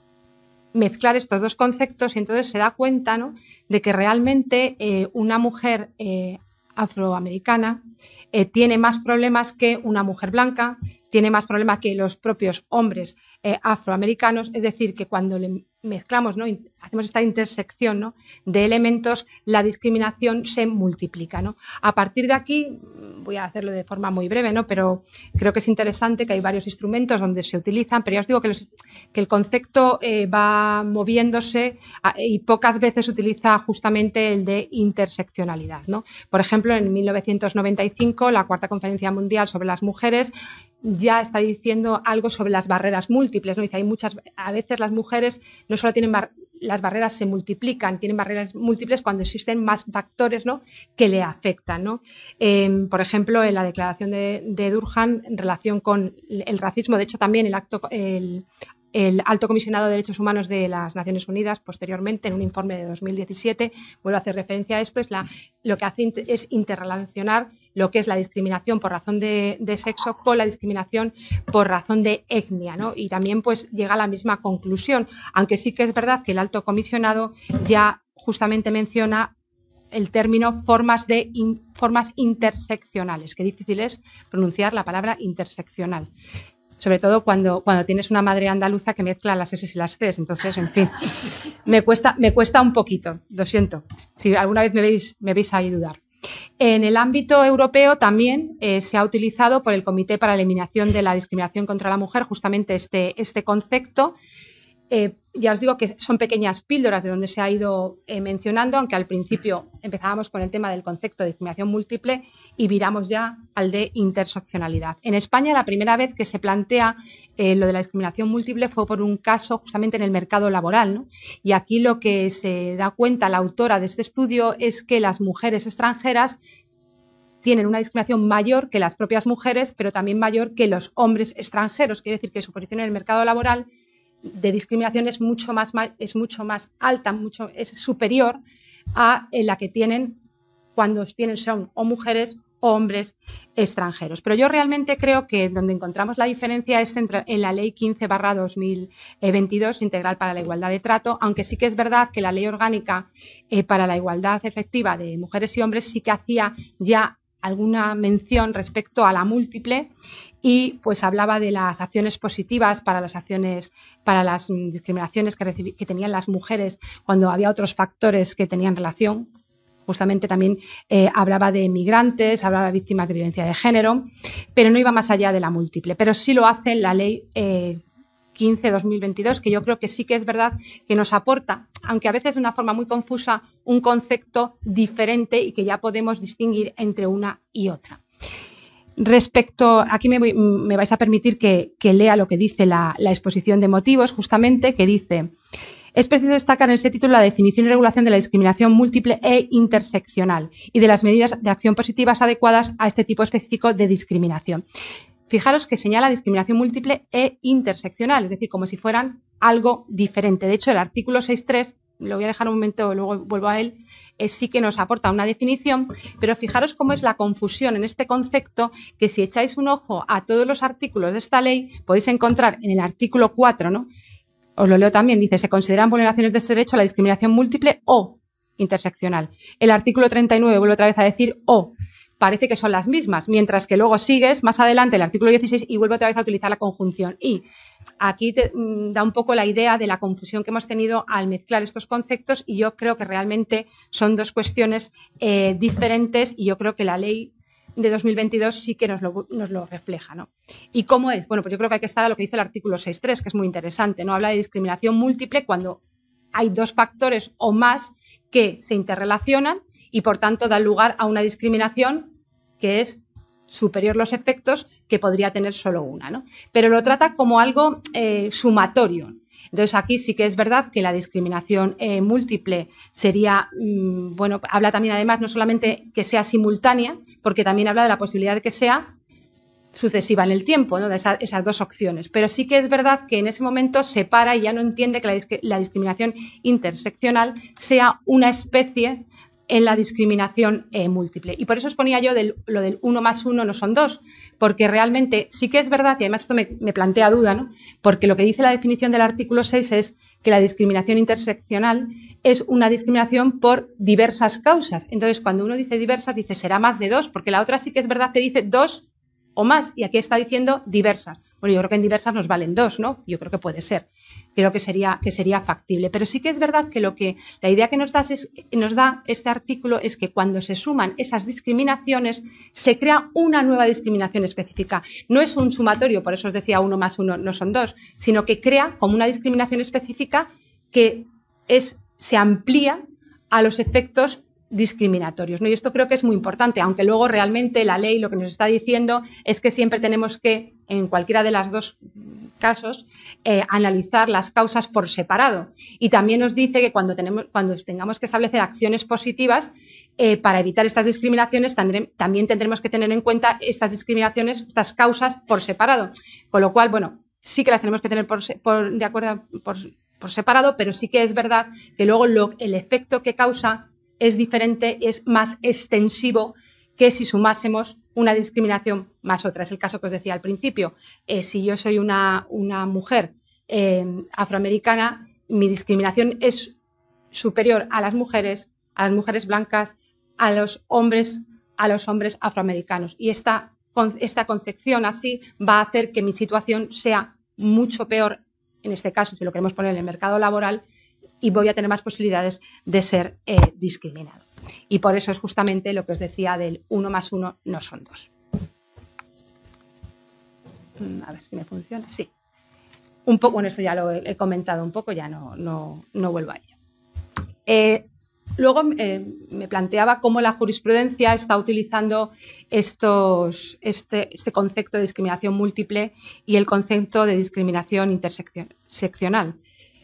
mezclar estos dos conceptos y entonces se da cuenta, ¿no? De que realmente una mujer afroamericana tiene más problemas que una mujer blanca, tiene más problemas que los propios hombres afroamericanos, es decir, que cuando le mezclamos, ¿no? Hacemos esta intersección, ¿no? De elementos, la discriminación se multiplica, ¿no? A partir de aquí, voy a hacerlo de forma muy breve, ¿no? Pero creo que es interesante que hay varios instrumentos donde se utilizan, pero ya os digo que el concepto va moviéndose y pocas veces utiliza justamente el de interseccionalidad, ¿no? Por ejemplo, en 1995, la Cuarta Conferencia Mundial sobre las Mujeres ya está diciendo algo sobre las barreras múltiples, ¿no? Dice, a veces las mujeres no solo tienen las barreras se multiplican, tienen barreras múltiples cuando existen más factores, ¿no? Que le afectan, ¿no? Por ejemplo, en la declaración de Durham en relación con el racismo, de hecho también el Alto Comisionado de Derechos Humanos de las Naciones Unidas, posteriormente, en un informe de 2017, vuelve a hacer referencia a esto, lo que hace es interrelacionar lo que es la discriminación por razón de sexo con la discriminación por razón de etnia, ¿no? Y también pues llega a la misma conclusión, aunque sí que es verdad que el Alto Comisionado ya justamente menciona el término formas interseccionales. Qué difícil es pronunciar la palabra interseccional. Sobre todo cuando tienes una madre andaluza que mezcla las S y las Cs. Entonces, en fin, me cuesta un poquito, lo siento, si alguna vez me veis ahí dudar. En el ámbito europeo también se ha utilizado por el Comité para la Eliminación de la Discriminación contra la Mujer justamente este concepto. Ya os digo que son pequeñas píldoras de donde se ha ido mencionando, aunque al principio empezábamos con el tema del concepto de discriminación múltiple y viramos ya al de interseccionalidad. En España, la primera vez que se plantea lo de la discriminación múltiple fue por un caso justamente en el mercado laboral, ¿no? Y aquí lo que se da cuenta la autora de este estudio es que las mujeres extranjeras tienen una discriminación mayor que las propias mujeres, pero también mayor que los hombres extranjeros. Quiere decir que su posición en el mercado laboral de discriminación es mucho más alta, es superior a la que tienen cuando son o mujeres o hombres extranjeros. Pero yo realmente creo que donde encontramos la diferencia es en la Ley 15/2022, Integral para la Igualdad de Trato, aunque sí que es verdad que la Ley Orgánica para la Igualdad Efectiva de Mujeres y Hombres sí que hacía ya alguna mención respecto a la múltiple y pues hablaba de las acciones positivas para las discriminaciones que tenían las mujeres cuando había otros factores que tenían relación. Justamente también hablaba de migrantes, hablaba de víctimas de violencia de género, pero no iba más allá de la múltiple. Pero sí lo hace la Ley 15/2022, que yo creo que sí que es verdad que nos aporta, aunque a veces de una forma muy confusa, un concepto diferente y que ya podemos distinguir entre una y otra. Respecto, aquí me vais a permitir que lea lo que dice la exposición de motivos, justamente, que dice: es preciso destacar en este título la definición y regulación de la discriminación múltiple e interseccional y de las medidas de acción positivas adecuadas a este tipo específico de discriminación. Fijaros que señala discriminación múltiple e interseccional, es decir, como si fueran algo diferente. De hecho, el artículo 6.3, lo voy a dejar un momento, luego vuelvo a él, sí que nos aporta una definición, pero fijaros cómo es la confusión en este concepto, que si echáis un ojo a todos los artículos de esta ley, podéis encontrar en el artículo 4, ¿no? Os lo leo también, dice: se consideran vulneraciones de este derecho a la discriminación múltiple o interseccional. El artículo 39 vuelve otra vez a decir o. Parece que son las mismas, mientras que luego sigues más adelante el artículo 16 y vuelve otra vez a utilizar la conjunción y. Aquí te da un poco la idea de la confusión que hemos tenido al mezclar estos conceptos y yo creo que realmente son dos cuestiones diferentes y yo creo que la ley de 2022 sí que nos lo refleja, ¿no? ¿Y cómo es? Bueno, pues yo creo que hay que estar a lo que dice el artículo 6.3, que es muy interesante, ¿no? Habla de discriminación múltiple cuando hay dos factores o más que se interrelacionan y, por tanto, dan lugar a una discriminación que es superior los efectos que podría tener solo una, ¿no? Pero lo trata como algo sumatorio. Entonces, aquí sí que es verdad que la discriminación múltiple sería, bueno, habla también además no solamente que sea simultánea, porque también habla de la posibilidad de que sea sucesiva en el tiempo, ¿no? De esas dos opciones. Pero sí que es verdad que en ese momento se para y ya no entiende que la discriminación interseccional sea una especie en la discriminación múltiple. Y por eso os ponía yo lo del 1 más 1 no son 2, porque realmente sí que es verdad, y además esto me plantea duda, ¿no? Porque lo que dice la definición del artículo 6 es que la discriminación interseccional es una discriminación por diversas causas. Entonces, cuando uno dice diversas, dice será más de 2, porque la otra sí que es verdad que dice 2 o más, y aquí está diciendo diversas. Bueno, yo creo que en diversas nos valen 2, ¿no? Yo creo que puede ser. Creo que sería factible. Pero sí que es verdad que la idea que nos da este artículo es que cuando se suman esas discriminaciones, se crea una nueva discriminación específica. No es un sumatorio, por eso os decía 1 más 1 no son 2, sino que crea como una discriminación específica que se amplía a los efectos discriminatorios, ¿no? Y esto creo que es muy importante, aunque luego realmente la ley lo que nos está diciendo es que siempre tenemos que, en cualquiera de los dos casos, analizar las causas por separado. Y también nos dice que cuando tengamos que establecer acciones positivas para evitar estas discriminaciones, también tendremos que tener en cuenta estas discriminaciones, estas causas por separado. Con lo cual, bueno, sí que las tenemos que tener por separado, pero sí que es verdad que luego el efecto que causa es diferente, es más extensivo que si sumásemos una discriminación más otra. Es el caso que os decía al principio. Si yo soy una mujer afroamericana, mi discriminación es superior a las mujeres blancas, a los hombres afroamericanos. Y esta concepción así va a hacer que mi situación sea mucho peor, en este caso, si lo queremos poner en el mercado laboral, y voy a tener más posibilidades de ser discriminado. Y por eso es justamente lo que os decía del 1 más 1 no son 2. A ver si me funciona. Sí. Un poco, bueno, eso ya lo he comentado un poco, ya no vuelvo a ello. Luego me planteaba cómo la jurisprudencia está utilizando este concepto de discriminación múltiple y el concepto de discriminación interseccional.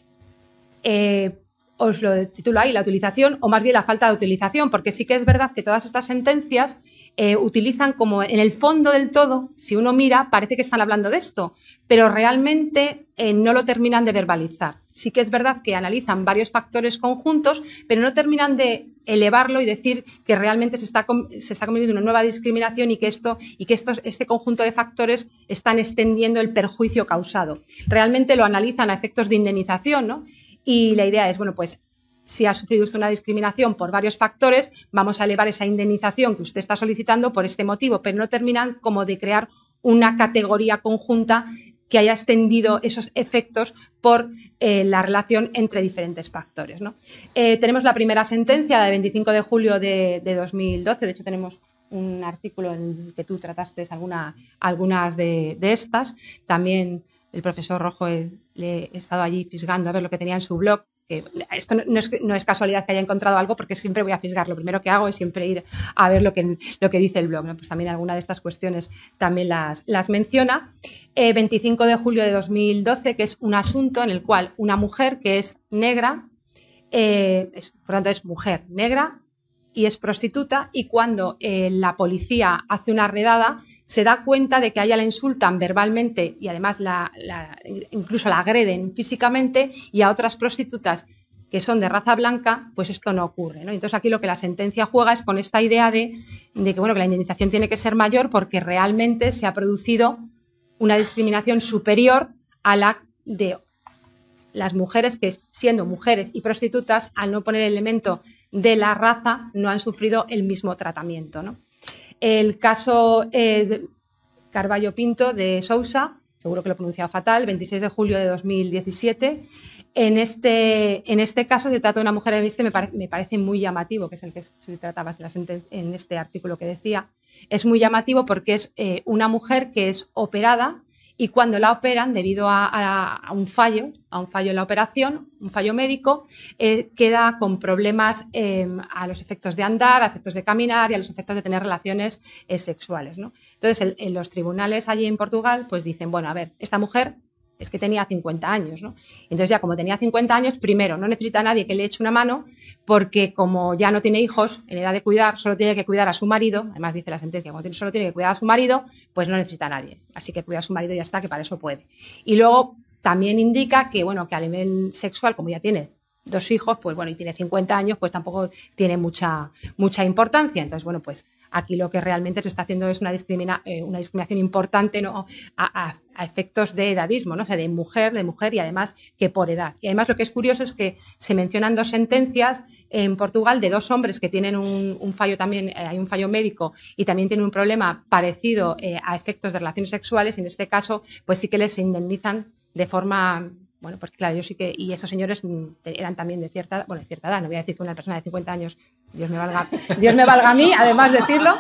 Os lo titulo ahí, la utilización o más bien la falta de utilización, porque sí que es verdad que todas estas sentencias utilizan como en el fondo del todo, si uno mira, parece que están hablando de esto, pero realmente no lo terminan de verbalizar. sí que es verdad que analizan varios factores conjuntos, pero no terminan de elevarlo y decir que realmente se está convirtiendo en una nueva discriminación y que este conjunto de factores están extendiendo el perjuicio causado. Realmente lo analizan a efectos de indemnización, ¿no? Y la idea es, bueno, pues si ha sufrido usted una discriminación por varios factores, vamos a elevar esa indemnización que usted está solicitando por este motivo, pero no terminan como de crear una categoría conjunta que haya extendido esos efectos por la relación entre diferentes factores, ¿no? Tenemos la primera sentencia de 25 de julio de 2012, de hecho tenemos un artículo en el que tú trataste algunas de estas. También el profesor Rojo le he estado allí fisgando a ver lo que tenía en su blog. Que esto no es casualidad que haya encontrado algo, porque siempre voy a fisgar. Lo primero que hago es siempre ir a ver lo que dice el blog, ¿no? Pues también alguna de estas cuestiones también las menciona. 25 de julio de 2012, que es un asunto en el cual una mujer que es negra, por tanto es mujer negra y es prostituta, y cuando la policía hace una redada se da cuenta de que a ella la insultan verbalmente y además incluso la agreden físicamente, y a otras prostitutas que son de raza blanca, pues esto no ocurre, ¿no? Entonces aquí lo que la sentencia juega es con esta idea de que, bueno, que la indemnización tiene que ser mayor porque realmente se ha producido una discriminación superior a la de las mujeres que, siendo mujeres y prostitutas, al no poner el elemento de la raza, no han sufrido el mismo tratamiento, ¿no? El caso de Carballo Pinto de Sousa, seguro que lo he pronunciado fatal, 26 de julio de 2017. En este caso se trata de una mujer, me parece muy llamativo, que es el que tratabas en este artículo que decía. Es muy llamativo porque es una mujer que es operada, y cuando la operan, debido a un fallo en la operación, un fallo médico, queda con problemas a los efectos de andar, a efectos de caminar y a los efectos de tener relaciones sexuales, ¿no? Entonces, en los tribunales allí en Portugal, pues dicen, bueno, a ver, esta mujer es que tenía 50 años, ¿no? Entonces ya como tenía 50 años, primero, no necesita a nadie que le eche una mano, porque como ya no tiene hijos en edad de cuidar, solo tiene que cuidar a su marido, además dice la sentencia, como solo tiene que cuidar a su marido, pues no necesita a nadie. Así que cuida a su marido y ya está, que para eso puede. Y luego también indica que, bueno, que a nivel sexual, como ya tiene 2 hijos, pues bueno, y tiene 50 años, pues tampoco tiene mucha importancia. Entonces, bueno, pues aquí lo que realmente se está haciendo es una discriminación importante, ¿no? a efectos de edadismo, ¿no? O sea, de mujer y además que por edad. Y además lo que es curioso es que se mencionan 2 sentencias en Portugal de 2 hombres que tienen un fallo también, hay un fallo médico y también tienen un problema parecido a efectos de relaciones sexuales, y en este caso pues sí que les indemnizan de forma... Bueno, pues claro, yo sí que, y esos señores eran también de cierta edad, no voy a decir que una persona de 50 años, Dios me valga a mí, además decirlo,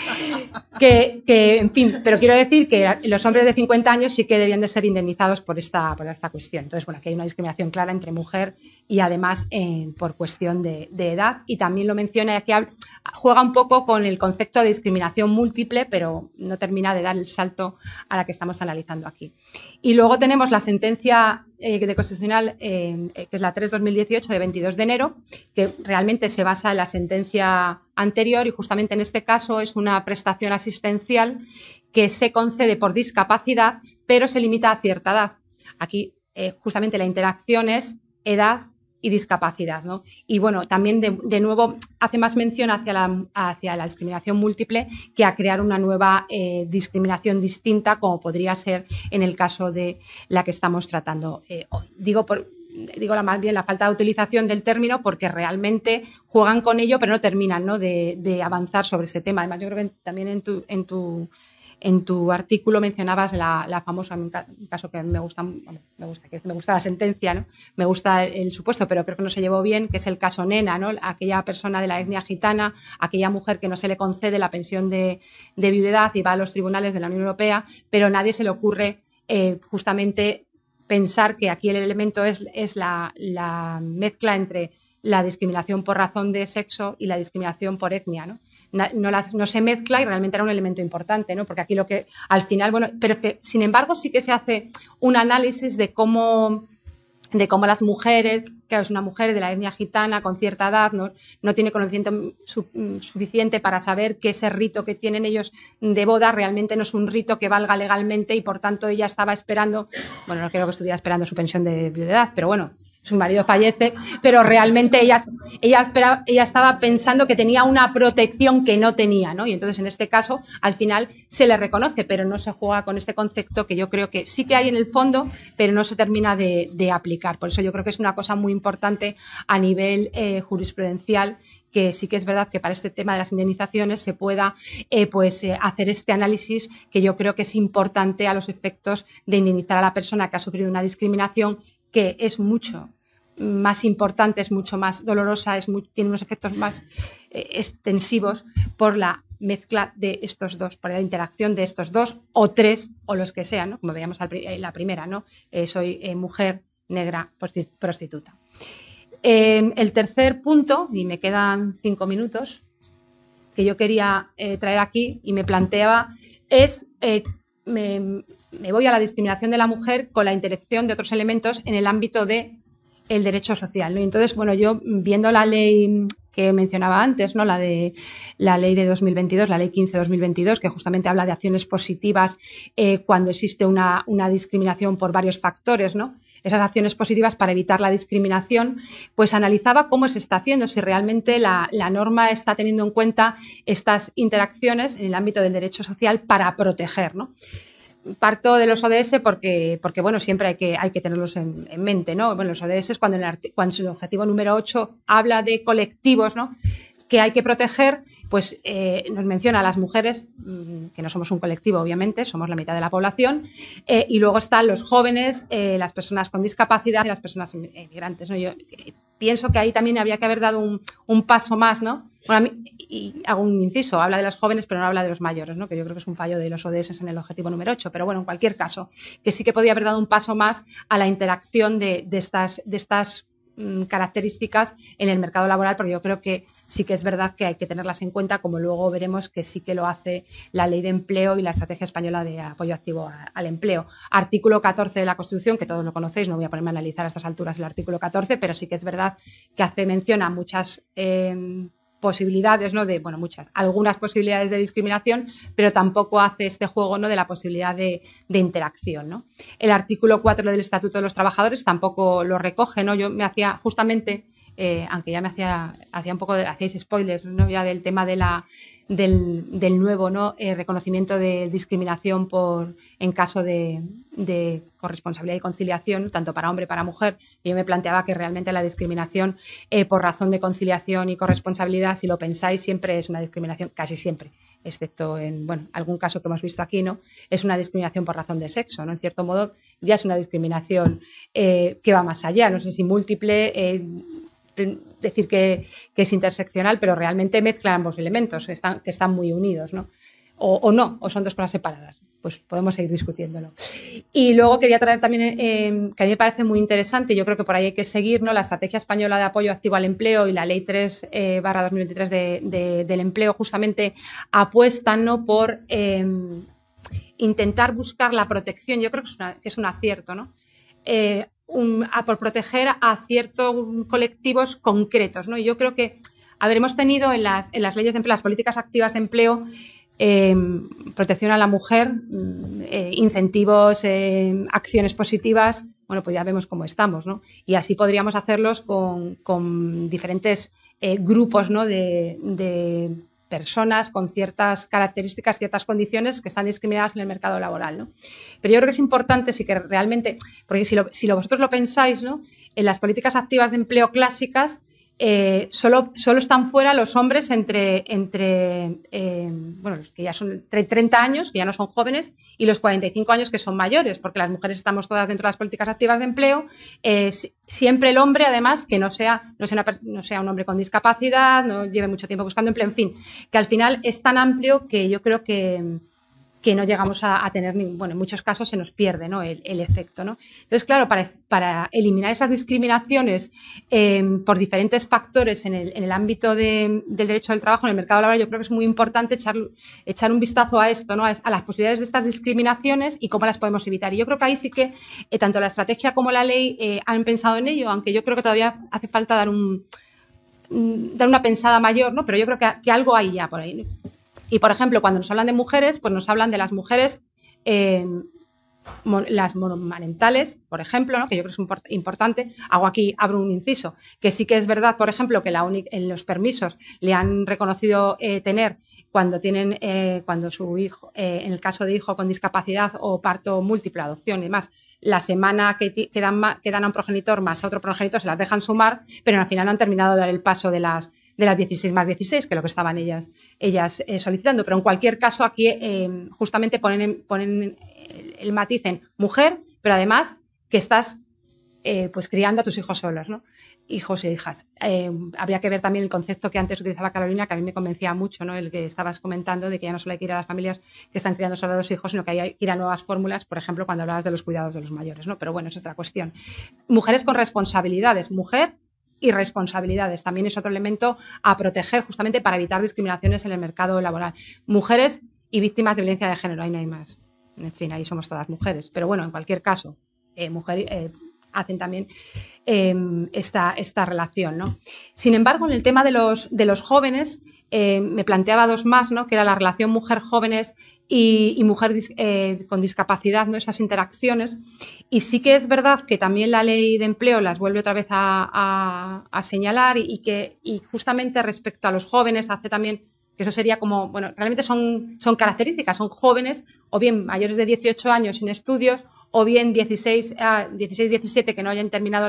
que en fin, pero quiero decir que los hombres de 50 años sí que deberían de ser indemnizados por esta cuestión. Entonces, bueno, aquí hay una discriminación clara entre mujer y además por cuestión de edad, y también lo menciona aquí, juega un poco con el concepto de discriminación múltiple, pero no termina de dar el salto a la que estamos analizando aquí. Y luego tenemos la sentencia de Constitucional, que es la 3/2018 de 22 de enero, que realmente se basa en la sentencia anterior, y justamente en este caso es una prestación asistencial que se concede por discapacidad, pero se limita a cierta edad. Aquí justamente la interacción es edad y discapacidad, ¿no? Y bueno, también de nuevo hace más mención hacia la discriminación múltiple que a crear una nueva discriminación distinta, como podría ser en el caso de la que estamos tratando hoy. Digo más bien la falta de utilización del término, porque realmente juegan con ello, pero no terminan, ¿no? de avanzar sobre ese tema. Además, yo creo que también en tu artículo mencionabas la famosa, un caso que me gusta la sentencia, ¿no? Me gusta el supuesto, pero creo que no se llevó bien, que es el caso Nena, ¿no? Aquella persona de la etnia gitana, aquella mujer que no se le concede la pensión de viudedad y va a los tribunales de la Unión Europea, pero a nadie se le ocurre justamente pensar que aquí el elemento es la mezcla entre la discriminación por razón de sexo y la discriminación por etnia, ¿no? No se mezcla, y realmente era un elemento importante, ¿no? Porque aquí lo que al final, bueno, pero sin embargo sí que se hace un análisis de cómo las mujeres, claro, es una mujer de la etnia gitana con cierta edad, no tiene conocimiento suficiente para saber que ese rito que tienen ellos de boda realmente no es un rito que valga legalmente, y por tanto ella estaba esperando, bueno, no creo que estuviera esperando su pensión de viudedad, pero bueno, su marido fallece, pero realmente ella estaba pensando que tenía una protección que no tenía, ¿no? Y entonces en este caso al final se le reconoce, pero no se juega con este concepto que yo creo que sí que hay en el fondo, pero no se termina de aplicar. Por eso yo creo que es una cosa muy importante a nivel jurisprudencial, que sí que es verdad que para este tema de las indemnizaciones se pueda hacer este análisis, que yo creo que es importante a los efectos de indemnizar a la persona que ha sufrido una discriminación, que es mucho más importante, es mucho más dolorosa, tiene unos efectos más extensivos por la mezcla de estos dos, por la interacción de estos dos o tres o los que sean, ¿no? Como veíamos la primera, ¿no? Soy mujer, negra, prostituta. El tercer punto, y me quedan 5 minutos, que yo quería traer aquí y me planteaba es me voy a la discriminación de la mujer con la intersección de otros elementos en el ámbito del derecho social, ¿no? Y entonces, bueno, yo viendo la ley que mencionaba antes, ¿no? La ley de 2022, la ley 15/2022, que justamente habla de acciones positivas cuando existe una discriminación por varios factores, ¿no? Esas acciones positivas para evitar la discriminación, pues analizaba cómo se está haciendo, si realmente la norma está teniendo en cuenta estas interacciones en el ámbito del derecho social para proteger, ¿no? Parto de los ODS porque bueno, siempre hay que tenerlos en mente, ¿no? Bueno, los ODS, cuando su objetivo número 8 habla de colectivos, ¿no?, que hay que proteger, pues nos menciona a las mujeres, que no somos un colectivo, obviamente, somos la mitad de la población, y luego están los jóvenes, las personas con discapacidad y las personas migrantes, ¿no? Yo pienso que ahí también habría que haber dado un paso más, ¿no? Bueno, y hago un inciso, habla de los jóvenes, pero no habla de los mayores, ¿no? Que yo creo que es un fallo de los ODS en el objetivo número 8, pero bueno, en cualquier caso, que sí que podía haber dado un paso más a la interacción de estas características en el mercado laboral, porque yo creo que sí que es verdad que hay que tenerlas en cuenta, como luego veremos que sí que lo hace la Ley de Empleo y la Estrategia Española de Apoyo Activo al Empleo. Artículo 14 de la Constitución, que todos lo conocéis, no voy a ponerme a analizar a estas alturas el artículo 14, pero sí que es verdad que hace mención a muchas posibilidades, ¿no? Algunas posibilidades de discriminación, pero tampoco hace este juego, ¿no?, de la posibilidad de interacción, ¿no? El artículo 4 del Estatuto de los Trabajadores tampoco lo recoge, ¿no? Yo me hacía justamente, aunque ya me hacía un poco, hacíais spoilers, ¿no?, ya del tema del nuevo, ¿no?, reconocimiento de discriminación en caso de corresponsabilidad y conciliación, tanto para hombre y para mujer. Yo me planteaba que realmente la discriminación por razón de conciliación y corresponsabilidad, si lo pensáis, siempre es una discriminación, casi siempre, excepto en algún caso que hemos visto aquí, ¿no?, es una discriminación por razón de sexo, ¿no? En cierto modo ya es una discriminación que va más allá, no sé si múltiple, decir que es interseccional, pero realmente mezcla ambos elementos que están muy unidos, ¿no? O no, o son dos cosas separadas. Pues podemos seguir discutiéndolo. Y luego quería traer también, que a mí me parece muy interesante, yo creo que por ahí hay que seguir, ¿no?, la Estrategia Española de Apoyo Activo al Empleo y la Ley 3/2023 del Empleo justamente apuestan, ¿no?, por intentar buscar la protección. Yo creo que es un acierto, ¿no? Por proteger a ciertos colectivos concretos, ¿no? Y yo creo que hemos tenido en las leyes de empleo, las políticas activas de empleo, protección a la mujer, incentivos, acciones positivas. Bueno, pues ya vemos cómo estamos, ¿no? Y así podríamos hacerlos con diferentes grupos, ¿no?, de personas con ciertas características, ciertas condiciones que están discriminadas en el mercado laboral, ¿no? Pero yo creo que es importante, sí, que realmente, porque si vosotros lo pensáis, ¿no?, en las políticas activas de empleo clásicas solo están fuera los hombres entre los que ya son 30 años, que ya no son jóvenes, y los 45 años, que son mayores, porque las mujeres estamos todas dentro de las políticas activas de empleo. Siempre el hombre, además, que no sea un hombre con discapacidad, no lleve mucho tiempo buscando empleo, en fin, que al final es tan amplio que yo creo que no llegamos a tener, en muchos casos se nos pierde, ¿no?, el efecto, ¿no? Entonces, claro, para eliminar esas discriminaciones por diferentes factores en el ámbito del derecho del trabajo, en el mercado laboral, yo creo que es muy importante echar un vistazo a esto, ¿no?, a las posibilidades de estas discriminaciones y cómo las podemos evitar. Y yo creo que ahí sí que tanto la estrategia como la ley han pensado en ello, aunque yo creo que todavía hace falta dar una pensada mayor, ¿no? Pero yo creo que algo hay ya por ahí, ¿no? Y, por ejemplo, cuando nos hablan de mujeres, pues nos hablan de las mujeres las monomarentales, por ejemplo, ¿no? Que yo creo que es importante. Abro un inciso, que sí que es verdad, por ejemplo, que en los permisos le han reconocido tener cuando su hijo, en el caso de hijo con discapacidad o parto múltiple, adopción y demás, la semana que dan a un progenitor más a otro progenitor se las dejan sumar, pero al final no han terminado de dar el paso de las 16 más 16, que es lo que estaban ellas solicitando. Pero en cualquier caso aquí justamente ponen el matiz en mujer, pero además que estás pues criando a tus hijos solos, ¿no? Hijos e hijas. Habría que ver también el concepto que antes utilizaba Carolina, que a mí me convencía mucho, ¿no? El que estabas comentando de que ya no solo hay que ir a las familias que están criando solo a los hijos, sino que hay que ir a nuevas fórmulas, por ejemplo, cuando hablabas de los cuidados de los mayores, ¿no? Pero bueno, es otra cuestión. Mujeres con responsabilidades, mujer y responsabilidades. También es otro elemento a proteger justamente para evitar discriminaciones en el mercado laboral. Mujeres y víctimas de violencia de género, ahí no hay más. En fin, ahí somos todas mujeres. Pero bueno, en cualquier caso, hacen también esta relación, ¿no? Sin embargo, en el tema de los jóvenes, me planteaba dos más, ¿no? Que era la relación mujer-jóvenes y mujer con discapacidad, ¿no? Esas interacciones. Y sí que es verdad que también la ley de empleo las vuelve otra vez a señalar y justamente respecto a los jóvenes hace también que eso sería como, bueno, realmente son características, son jóvenes o bien mayores de 18 años sin estudios o bien 16, 17 que no hayan terminado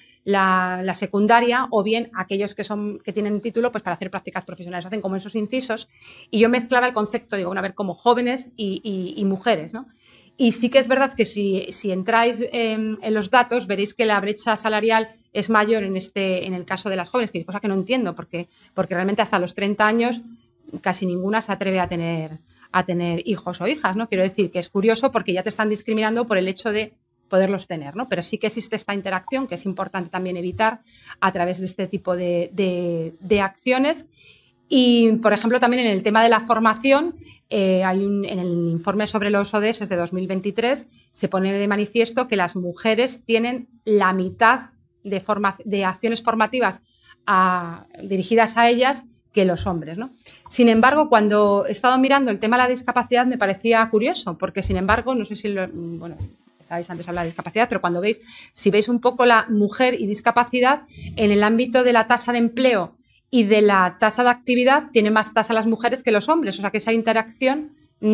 la secundaria o bien aquellos que tienen título pues para hacer prácticas profesionales. Hacen como esos incisos y yo mezclaba el concepto, digo, a ver, como jóvenes y mujeres, ¿no? Y sí que es verdad que si entráis en los datos veréis que la brecha salarial es mayor en el caso de las jóvenes, que cosa que no entiendo porque realmente hasta los 30 años casi ninguna se atreve a tener hijos o hijas, ¿no? Quiero decir que es curioso porque ya te están discriminando por el hecho de poderlos tener, ¿no? Pero sí que existe esta interacción que es importante también evitar a través de este tipo de acciones. Y, por ejemplo, también en el tema de la formación, en el informe sobre los ODS de 2023 se pone de manifiesto que las mujeres tienen la mitad de acciones formativas dirigidas a ellas que los hombres, ¿no? Sin embargo, cuando he estado mirando el tema de la discapacidad me parecía curioso, porque sin embargo, no sé si estabais antes hablando de discapacidad, pero si veis un poco la mujer y discapacidad en el ámbito de la tasa de empleo y de la tasa de actividad, tiene más tasa las mujeres que los hombres, o sea que esa interacción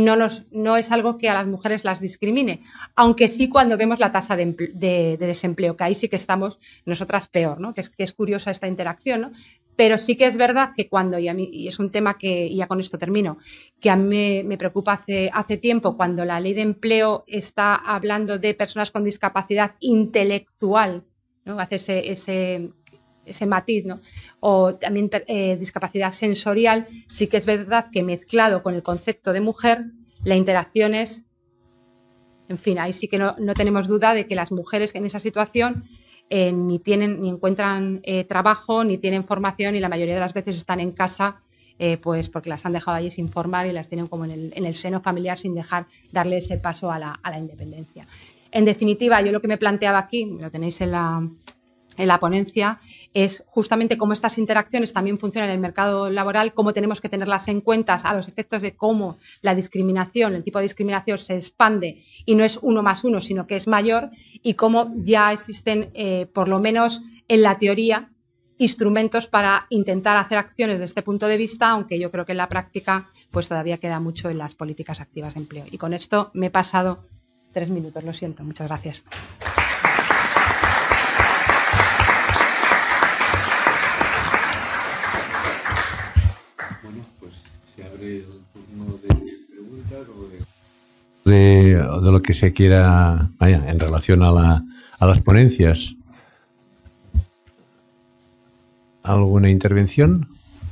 no es algo que a las mujeres las discrimine, aunque sí cuando vemos la tasa de desempleo, que ahí sí que estamos nosotras peor, ¿no? Que es curiosa esta interacción, ¿no? Pero sí que es verdad que y es un tema que, y ya con esto termino, que a mí me preocupa hace tiempo, cuando la ley de empleo está hablando de personas con discapacidad intelectual, ¿no? Hace ese matiz, ¿no? O también discapacidad sensorial, sí que es verdad que mezclado con el concepto de mujer, la interacción es, en fin, ahí sí que no tenemos duda de que las mujeres en esa situación ni encuentran trabajo, ni tienen formación y la mayoría de las veces están en casa pues porque las han dejado allí sin formar y las tienen como en el seno familiar sin darle ese paso a la independencia. En definitiva, yo lo que me planteaba aquí, lo tenéis en la ponencia, es justamente cómo estas interacciones también funcionan en el mercado laboral, cómo tenemos que tenerlas en cuenta a los efectos de cómo la discriminación, el tipo de discriminación se expande y no es 1 más 1, sino que es mayor, y cómo ya existen, por lo menos en la teoría, instrumentos para intentar hacer acciones de este punto de vista, aunque yo creo que en la práctica pues todavía queda mucho en las políticas activas de empleo. Y con esto me he pasado 3 minutos, lo siento. Muchas gracias. Se abre el turno de preguntas o de lo que se quiera, en relación a las ponencias. ¿Alguna intervención?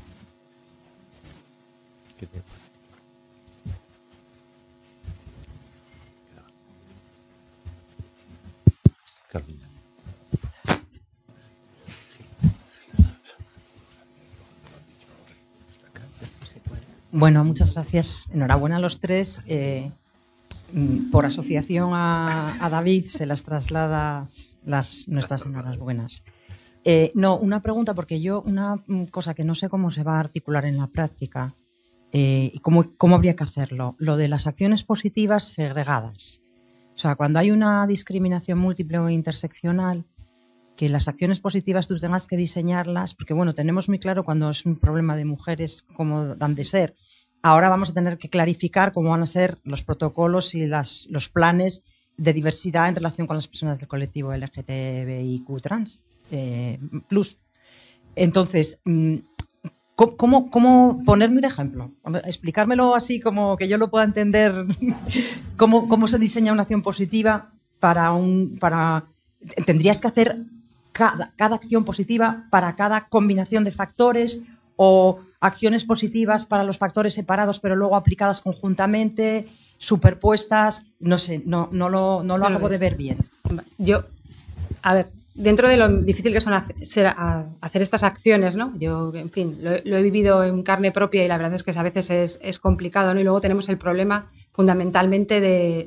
Bueno, muchas gracias. Enhorabuena a los tres. Por asociación a David se las traslada nuestras enhorabuenas. Una pregunta, porque una cosa que no sé cómo se va a articular en la práctica y cómo habría que hacerlo, lo de las acciones positivas segregadas. O sea, cuando hay una discriminación múltiple o interseccional, que las acciones positivas tú tengas que diseñarlas, porque bueno, tenemos muy claro cuando es un problema de mujeres cómo dan de ser. Ahora vamos a tener que clarificar cómo van a ser los protocolos y los planes de diversidad en relación con las personas del colectivo LGTBIQ trans plus. Entonces, ¿cómo ponerme un ejemplo? Explicármelo así como que yo lo pueda entender. ¿Cómo se diseña una acción positiva tendrías que hacer cada acción positiva para cada combinación de factores, o acciones positivas para los factores separados pero luego aplicadas conjuntamente, superpuestas? No sé, no lo acabo de ver bien. Yo, a ver, dentro de lo difícil que son hacer estas acciones, ¿no? Yo, en fin, lo he vivido en carne propia y la verdad es que a veces es complicado, ¿no? Y luego tenemos el problema fundamentalmente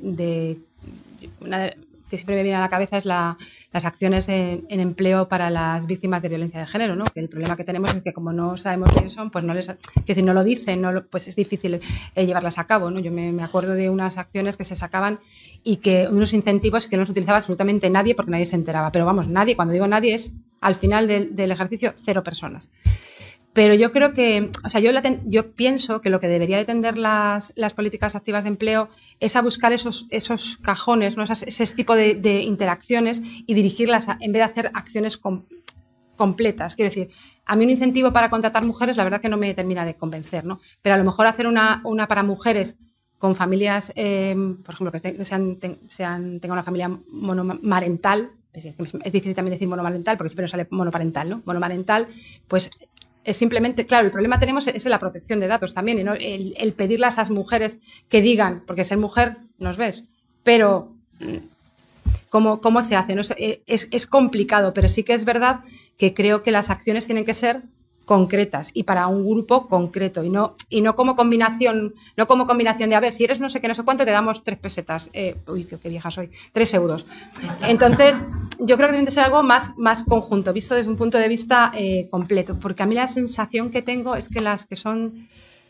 que siempre me viene a la cabeza es las acciones en empleo para las víctimas de violencia de género, ¿no? Que el problema que tenemos es que como no sabemos quiénes son, pues no lo dicen, pues es difícil llevarlas a cabo, ¿no? Yo me acuerdo de unas acciones que se sacaban y que unos incentivos que no los utilizaba absolutamente nadie porque nadie se enteraba. Pero vamos, nadie, cuando digo nadie es al final del ejercicio 0 personas. Pero yo creo que, o sea, yo pienso que lo que debería de tender las políticas activas de empleo es a buscar esos cajones, ¿no? Ese tipo de interacciones y dirigirlas en vez de hacer acciones completas. Quiero decir, a mí un incentivo para contratar mujeres, la verdad que no me termina de convencer, ¿no? Pero a lo mejor hacer una para mujeres con familias, por ejemplo, que tengan una familia monomarental, es difícil también decir monomarental porque siempre nos sale monoparental, ¿no? Monomarental, pues es simplemente, claro, el problema tenemos es en la protección de datos también, y no el pedirle a esas mujeres que digan, porque ser mujer nos ves, pero ¿cómo se hace? ¿No? Es complicado, pero sí que es verdad que creo que las acciones tienen que ser concretas y para un grupo concreto y no como combinación, de a ver, si eres no sé qué, no sé cuánto, te damos 3 pesetas. Uy, qué vieja soy, 3 euros. Entonces, yo creo que tiene que ser algo más conjunto, visto desde un punto de vista completo, porque a mí la sensación que tengo es que las que son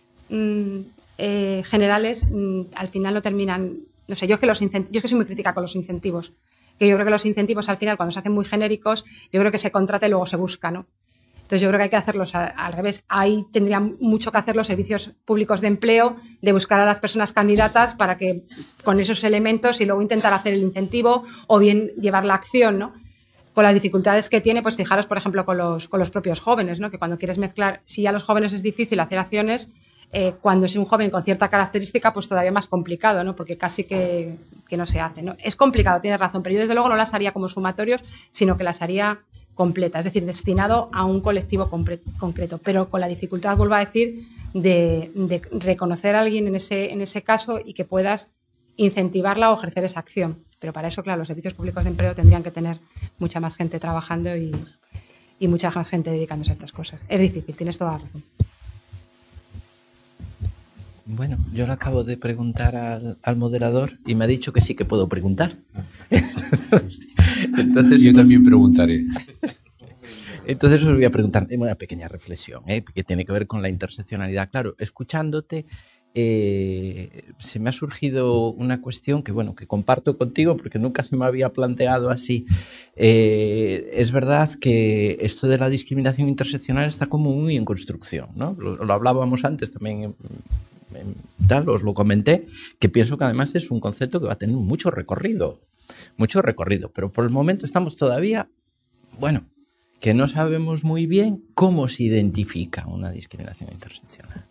generales al final no terminan, no sé, yo es que soy muy crítica con los incentivos, que yo creo que los incentivos al final cuando se hacen muy genéricos, yo creo que se contrata y luego se busca, ¿no? Entonces yo creo que hay que hacerlos al revés. Ahí tendrían mucho que hacer los servicios públicos de empleo, de buscar a las personas candidatas para que con esos elementos y luego intentar hacer el incentivo o bien llevar la acción, ¿no? Con las dificultades que tiene, pues fijaros, por ejemplo, con los propios jóvenes, ¿no? Que cuando quieres mezclar, si a los jóvenes es difícil hacer acciones, cuando es un joven con cierta característica, pues todavía más complicado, ¿no? Porque casi que no se hace, ¿no? Es complicado, tienes razón, pero yo desde luego no las haría como sumatorios, sino que las haría completa, es decir, destinado a un colectivo concreto, pero con la dificultad, vuelvo a decir, de reconocer a alguien en ese caso y que puedas incentivarla o ejercer esa acción. Pero para eso, claro, los servicios públicos de empleo tendrían que tener mucha más gente trabajando y mucha más gente dedicándose a estas cosas. Es difícil, tienes toda la razón. Bueno, yo le acabo de preguntar al moderador y me ha dicho que sí que puedo preguntar. Entonces yo también preguntaré. Entonces os voy a preguntar una pequeña reflexión, que tiene que ver con la interseccionalidad. Claro, escuchándote se me ha surgido una cuestión que comparto contigo porque nunca se me había planteado así. Es verdad que esto de la discriminación interseccional está como muy en construcción, ¿no? Lo hablábamos antes también os lo comenté, que pienso que además es un concepto que va a tener mucho recorrido, pero por el momento estamos todavía, que no sabemos muy bien cómo se identifica una discriminación interseccional.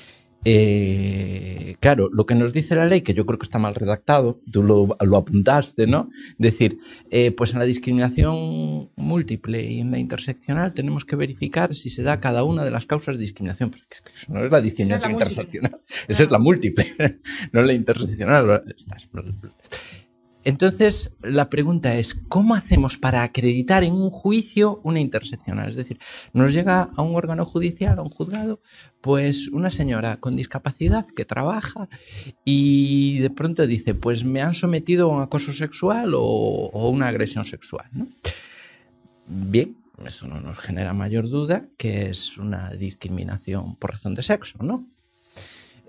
Claro, lo que nos dice la ley, que yo creo que está mal redactado, tú lo apuntaste, ¿no? Decir, pues en la discriminación múltiple y en la interseccional tenemos que verificar si se da cada una de las causas de discriminación. Pues eso no es la discriminación interseccional, esa es la múltiple, no la interseccional. Entonces, la pregunta es, ¿cómo hacemos para acreditar en un juicio una interseccional? Es decir, nos llega a un órgano judicial, a un juzgado, pues una señora con discapacidad que trabaja y de pronto dice, pues me han sometido a un acoso sexual o una agresión sexual, ¿no? Bien, eso no nos genera mayor duda que es una discriminación por razón de sexo, ¿no?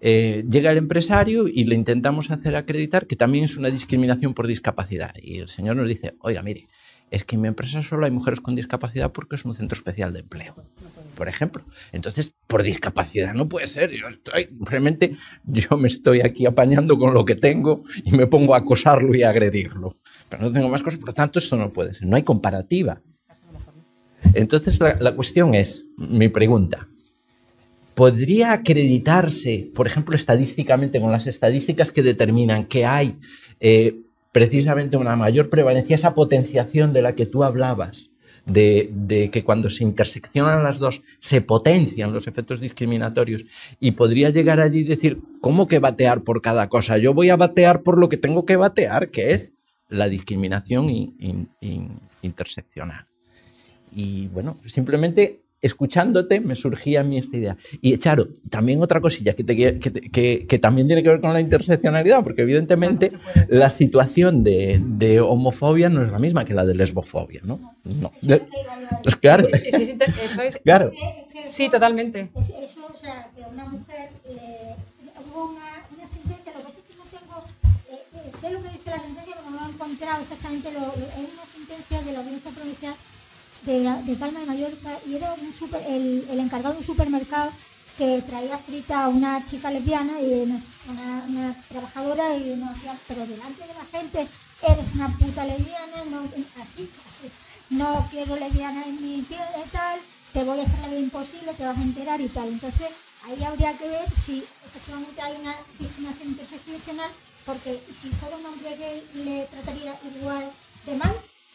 Llega el empresario y le intentamos hacer acreditar que también es una discriminación por discapacidad. Y el señor nos dice, oiga, mire, es que en mi empresa solo hay mujeres con discapacidad porque es un centro especial de empleo, por ejemplo. Entonces, por discapacidad no puede ser. Realmente yo me estoy aquí apañando con lo que tengo y me pongo a acosarlo y a agredirlo. Pero no tengo más cosas, por lo tanto esto no puede ser. No hay comparativa. Entonces la cuestión es, mi pregunta, ¿podría acreditarse, por ejemplo, estadísticamente, con las estadísticas que determinan que hay precisamente una mayor prevalencia, esa potenciación de la que tú hablabas, de que cuando se interseccionan las dos se potencian los efectos discriminatorios, y podría llegar allí y decir, ¿cómo que batear por cada cosa? Yo voy a batear por lo que tengo que batear, que es la discriminación interseccional. Y bueno, simplemente escuchándote me surgía a mí esta idea. Y Charo, también otra cosilla que también tiene que ver con la interseccionalidad, porque evidentemente la situación de homofobia no es la misma que la de lesbofobia, ¿no? No. Pues claro. Eso es. Claro. Sí, totalmente. Eso, o sea, que una mujer hubo una sentencia, lo que sí que no tengo, sé lo que dice la sentencia, pero no lo he encontrado exactamente, es una sentencia de la Audiencia Provincial de Palma de Mallorca, y era el encargado de un supermercado que traía frita a una chica lesbiana y una trabajadora, y nos decía, pero delante de la gente eres una puta lesbiana, no, así, no quiero lesbiana en mi piel y tal, te voy a hacer la vida imposible, te vas a enterar y tal. Entonces ahí habría que ver si efectivamente hay una discriminación interseccional, porque si fuera un hombre gay le trataría igual de mal,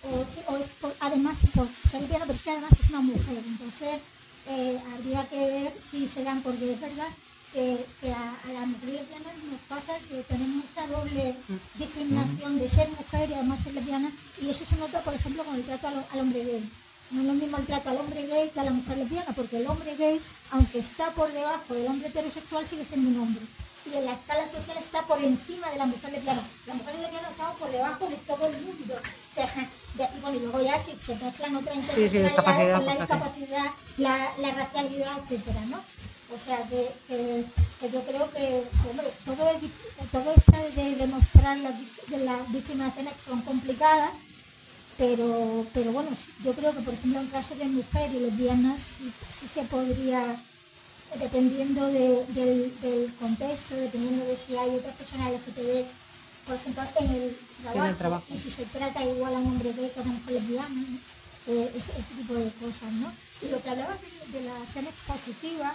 además por ser lesbiana, pero es que además es una mujer. Entonces habría que ver si se dan, porque es verdad que a las mujeres lesbianas nos pasa que tenemos esa doble discriminación de ser mujer y además ser lesbiana, y eso se nota, por ejemplo, con el trato al hombre gay. No es lo mismo el trato al hombre gay que a la mujer lesbiana, porque el hombre gay, aunque está por debajo del hombre heterosexual, sigue siendo un hombre. Y en la escala social está por encima de la mujer lesbiana. La mujer lesbiana está por debajo de todo el mundo. O sea, y luego ya si se mezclan otras interseccionalidades, la discapacidad, la racialidad, etcétera, ¿no? O sea, que yo creo que hombre, todo esto de demostrar las discriminaciones son complicadas, pero bueno, yo creo que, por ejemplo, en caso de mujeres y lesbianas sí se podría, dependiendo del contexto, dependiendo de si hay otras personas LGTB, por ejemplo, en el trabajo, y si se trata igual a un hombre gay que a una mujer lesbiana, ¿no? Ese tipo de cosas, ¿no? Y lo que hablabas de las acciones positivas,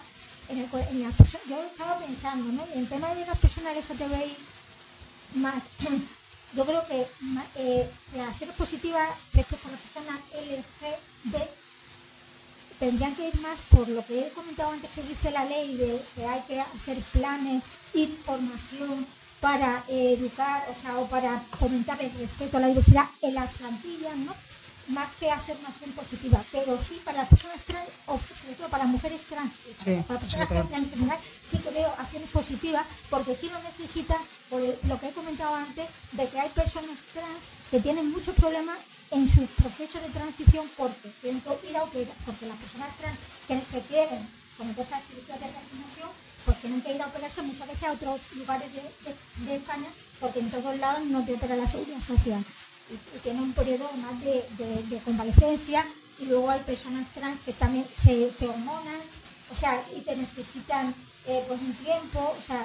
yo estaba pensando, ¿no? En el tema de las personas LGTBI más, yo creo que las acciones positivas respecto a las personas LGB tendrían que ir más por lo que he comentado antes, que dice la ley, de que hay que hacer planes y formación para educar, o sea, o para fomentar el respeto a la diversidad en las plantillas, ¿no? Más que hacer una acción positiva, pero sí para las personas trans, o sobre todo para las mujeres trans, para las personas trans en general, sí que veo acciones positivas, porque sí lo necesitan, por lo que he comentado antes, de que hay personas trans que tienen muchos problemas en sus procesos de transición, porque tienen que ir a operar, porque las personas trans que quieren cometer esa cirugía de resignación, pues tienen que ir a operarse muchas veces a otros lugares de España, porque en todos lados no te opera la seguridad social. Y tiene un periodo más de convalecencia, y luego hay personas trans que también se hormonan, o sea, y que necesitan pues un tiempo, o sea,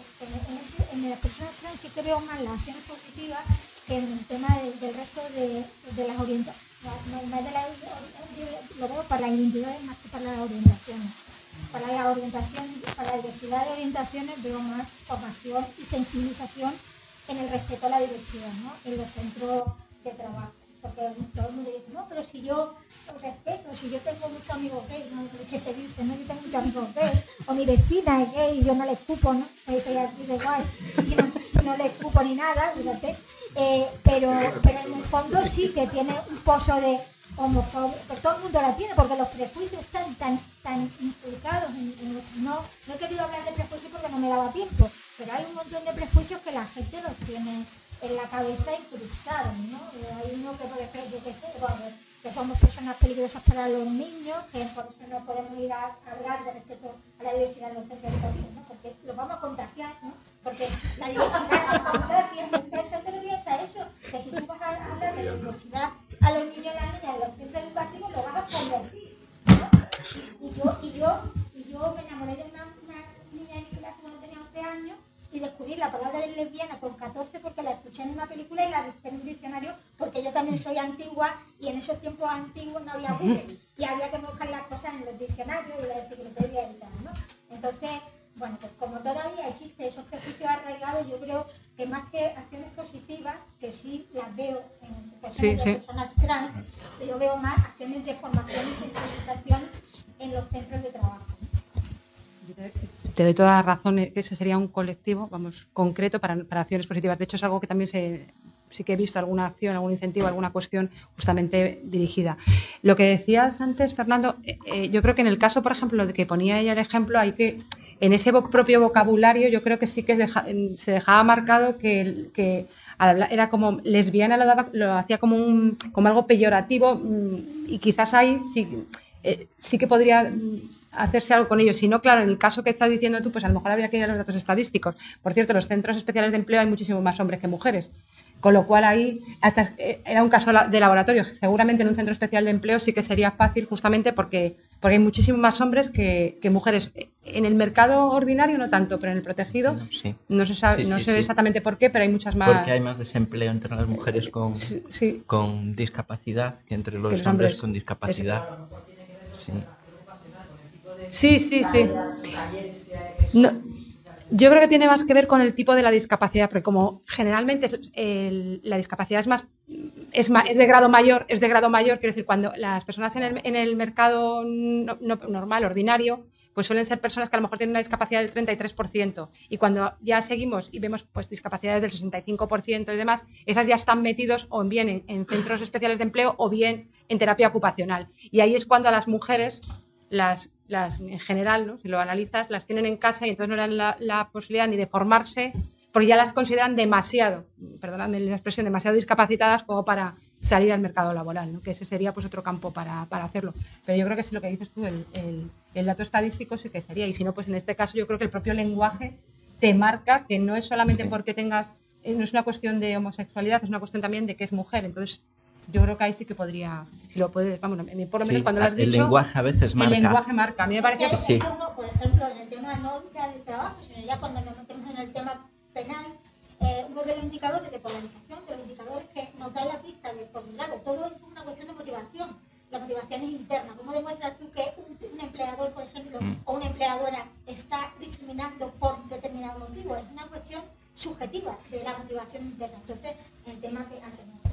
en las personas trans sí que veo más las acciones positivas que en el tema del resto de las orientaciones. Lo veo para las identidades más que para las orientaciones. Para la orientación, para la diversidad de orientaciones veo más formación y sensibilización en el respeto a la diversidad, ¿no? En los centros de trabajo. Porque todo el mundo dice, no, pero si yo respeto, si yo tengo muchos amigos gays, ¿no? Que se dice, no, yo tengo muchos amigos gays, o mi vecina es gay y yo no le escupo, ¿no? Soy así de guay, y no le escupo ni nada, fíjate. Pero en el fondo sí que tiene un pozo de homofobia, pues todo el mundo la tiene, porque los prejuicios están tan inculcados no he querido hablar de prejuicios porque no me daba tiempo, pero hay un montón de prejuicios que la gente los tiene en la cabeza incrustados, ¿no? Hay uno que, por ejemplo, yo qué sé, bueno, que somos personas peligrosas para los niños, que por eso no podemos ir a hablar de respeto a la diversidad en los centros educativos, ¿no? porque lo vamos a contagiar, ¿no? Porque la diversidad se contagia. Entonces, ¿qué piensa eso? Que si tú vas a hablar de la diversidad a los niños y las niñas en los centros educativos, lo vas a convertir, ¿no? Y yo me enamoré de una niña de mi clase cuando tenía 11 años y descubrí la palabra de lesbiana con 14 porque la escuché en una película y la busqué en un diccionario, porque yo también soy antigua y en esos tiempos antiguos no había Google y había que buscar las cosas en los diccionarios y la enciclopedia y tal, ¿no? Entonces, bueno, pues como todavía existe esos prejuicios arraigados, yo creo que más que acciones positivas, que sí las veo en personas trans, yo veo más acciones de formación y sensibilización en los centros de trabajo. Te doy toda la razón, que ese sería un colectivo, vamos, concreto para acciones positivas. De hecho, es algo que también sí que he visto alguna acción, algún incentivo, alguna cuestión justamente dirigida. Lo que decías antes, Fernando, yo creo que en el caso, por ejemplo, de que ponía ella el ejemplo, hay que, en ese propio vocabulario, yo creo que sí que se dejaba marcado que al hablar, era como lesbiana, lo hacía como algo peyorativo, y quizás ahí sí que podría hacerse algo con ello. Si no, claro, en el caso que estás diciendo tú, pues a lo mejor habría que ir a los datos estadísticos. Por cierto, en los centros especiales de empleo hay muchísimo más hombres que mujeres, con lo cual ahí hasta era un caso de laboratorio. Seguramente en un centro especial de empleo sí que sería fácil, justamente porque hay muchísimos más hombres que mujeres. En el mercado ordinario no tanto, pero en el protegido no se sabe, no sé exactamente por qué, pero hay muchas más. Porque hay más desempleo entre las mujeres con discapacidad que entre los hombres con discapacidad. Sí. No, yo creo que tiene más que ver con el tipo de la discapacidad, porque como generalmente la discapacidad es de grado mayor, quiero decir, cuando las personas en el mercado normal, ordinario, pues suelen ser personas que a lo mejor tienen una discapacidad del 33%, y cuando ya seguimos y vemos pues discapacidades del 65% y demás, esas ya están metidos o bien en centros especiales de empleo o bien en terapia ocupacional. Y ahí es cuando a las mujeres, las en general, ¿no? Si lo analizas, las tienen en casa y entonces no dan la posibilidad ni de formarse, porque ya las consideran demasiado, perdóname la expresión, demasiado discapacitadas como para salir al mercado laboral, ¿no? Que ese sería pues otro campo para hacerlo. Pero yo creo que es lo que dices tú, el dato estadístico sí que sería, y si no, pues en este caso yo creo que el propio lenguaje te marca que no es solamente porque tengas, no es una cuestión de homosexualidad, es una cuestión también de que es mujer. Entonces yo creo que ahí sí que podría, si lo puedes, vamos, por lo menos cuando lo has dicho. El lenguaje a veces marca. El lenguaje marca, a mí me parece. Sí. Por ejemplo, en el tema no ya del trabajo, sino ya cuando nos metemos en el tema penal, uno de los indicadores de polarización, de los indicadores que nos da la pista de, porque claro, todo esto es una cuestión de motivación. La motivación es interna. ¿Cómo demuestras tú que un empleador, por ejemplo, o una empleadora está discriminando por determinado motivo? Es una cuestión subjetiva de la motivación interna. Entonces, el tema que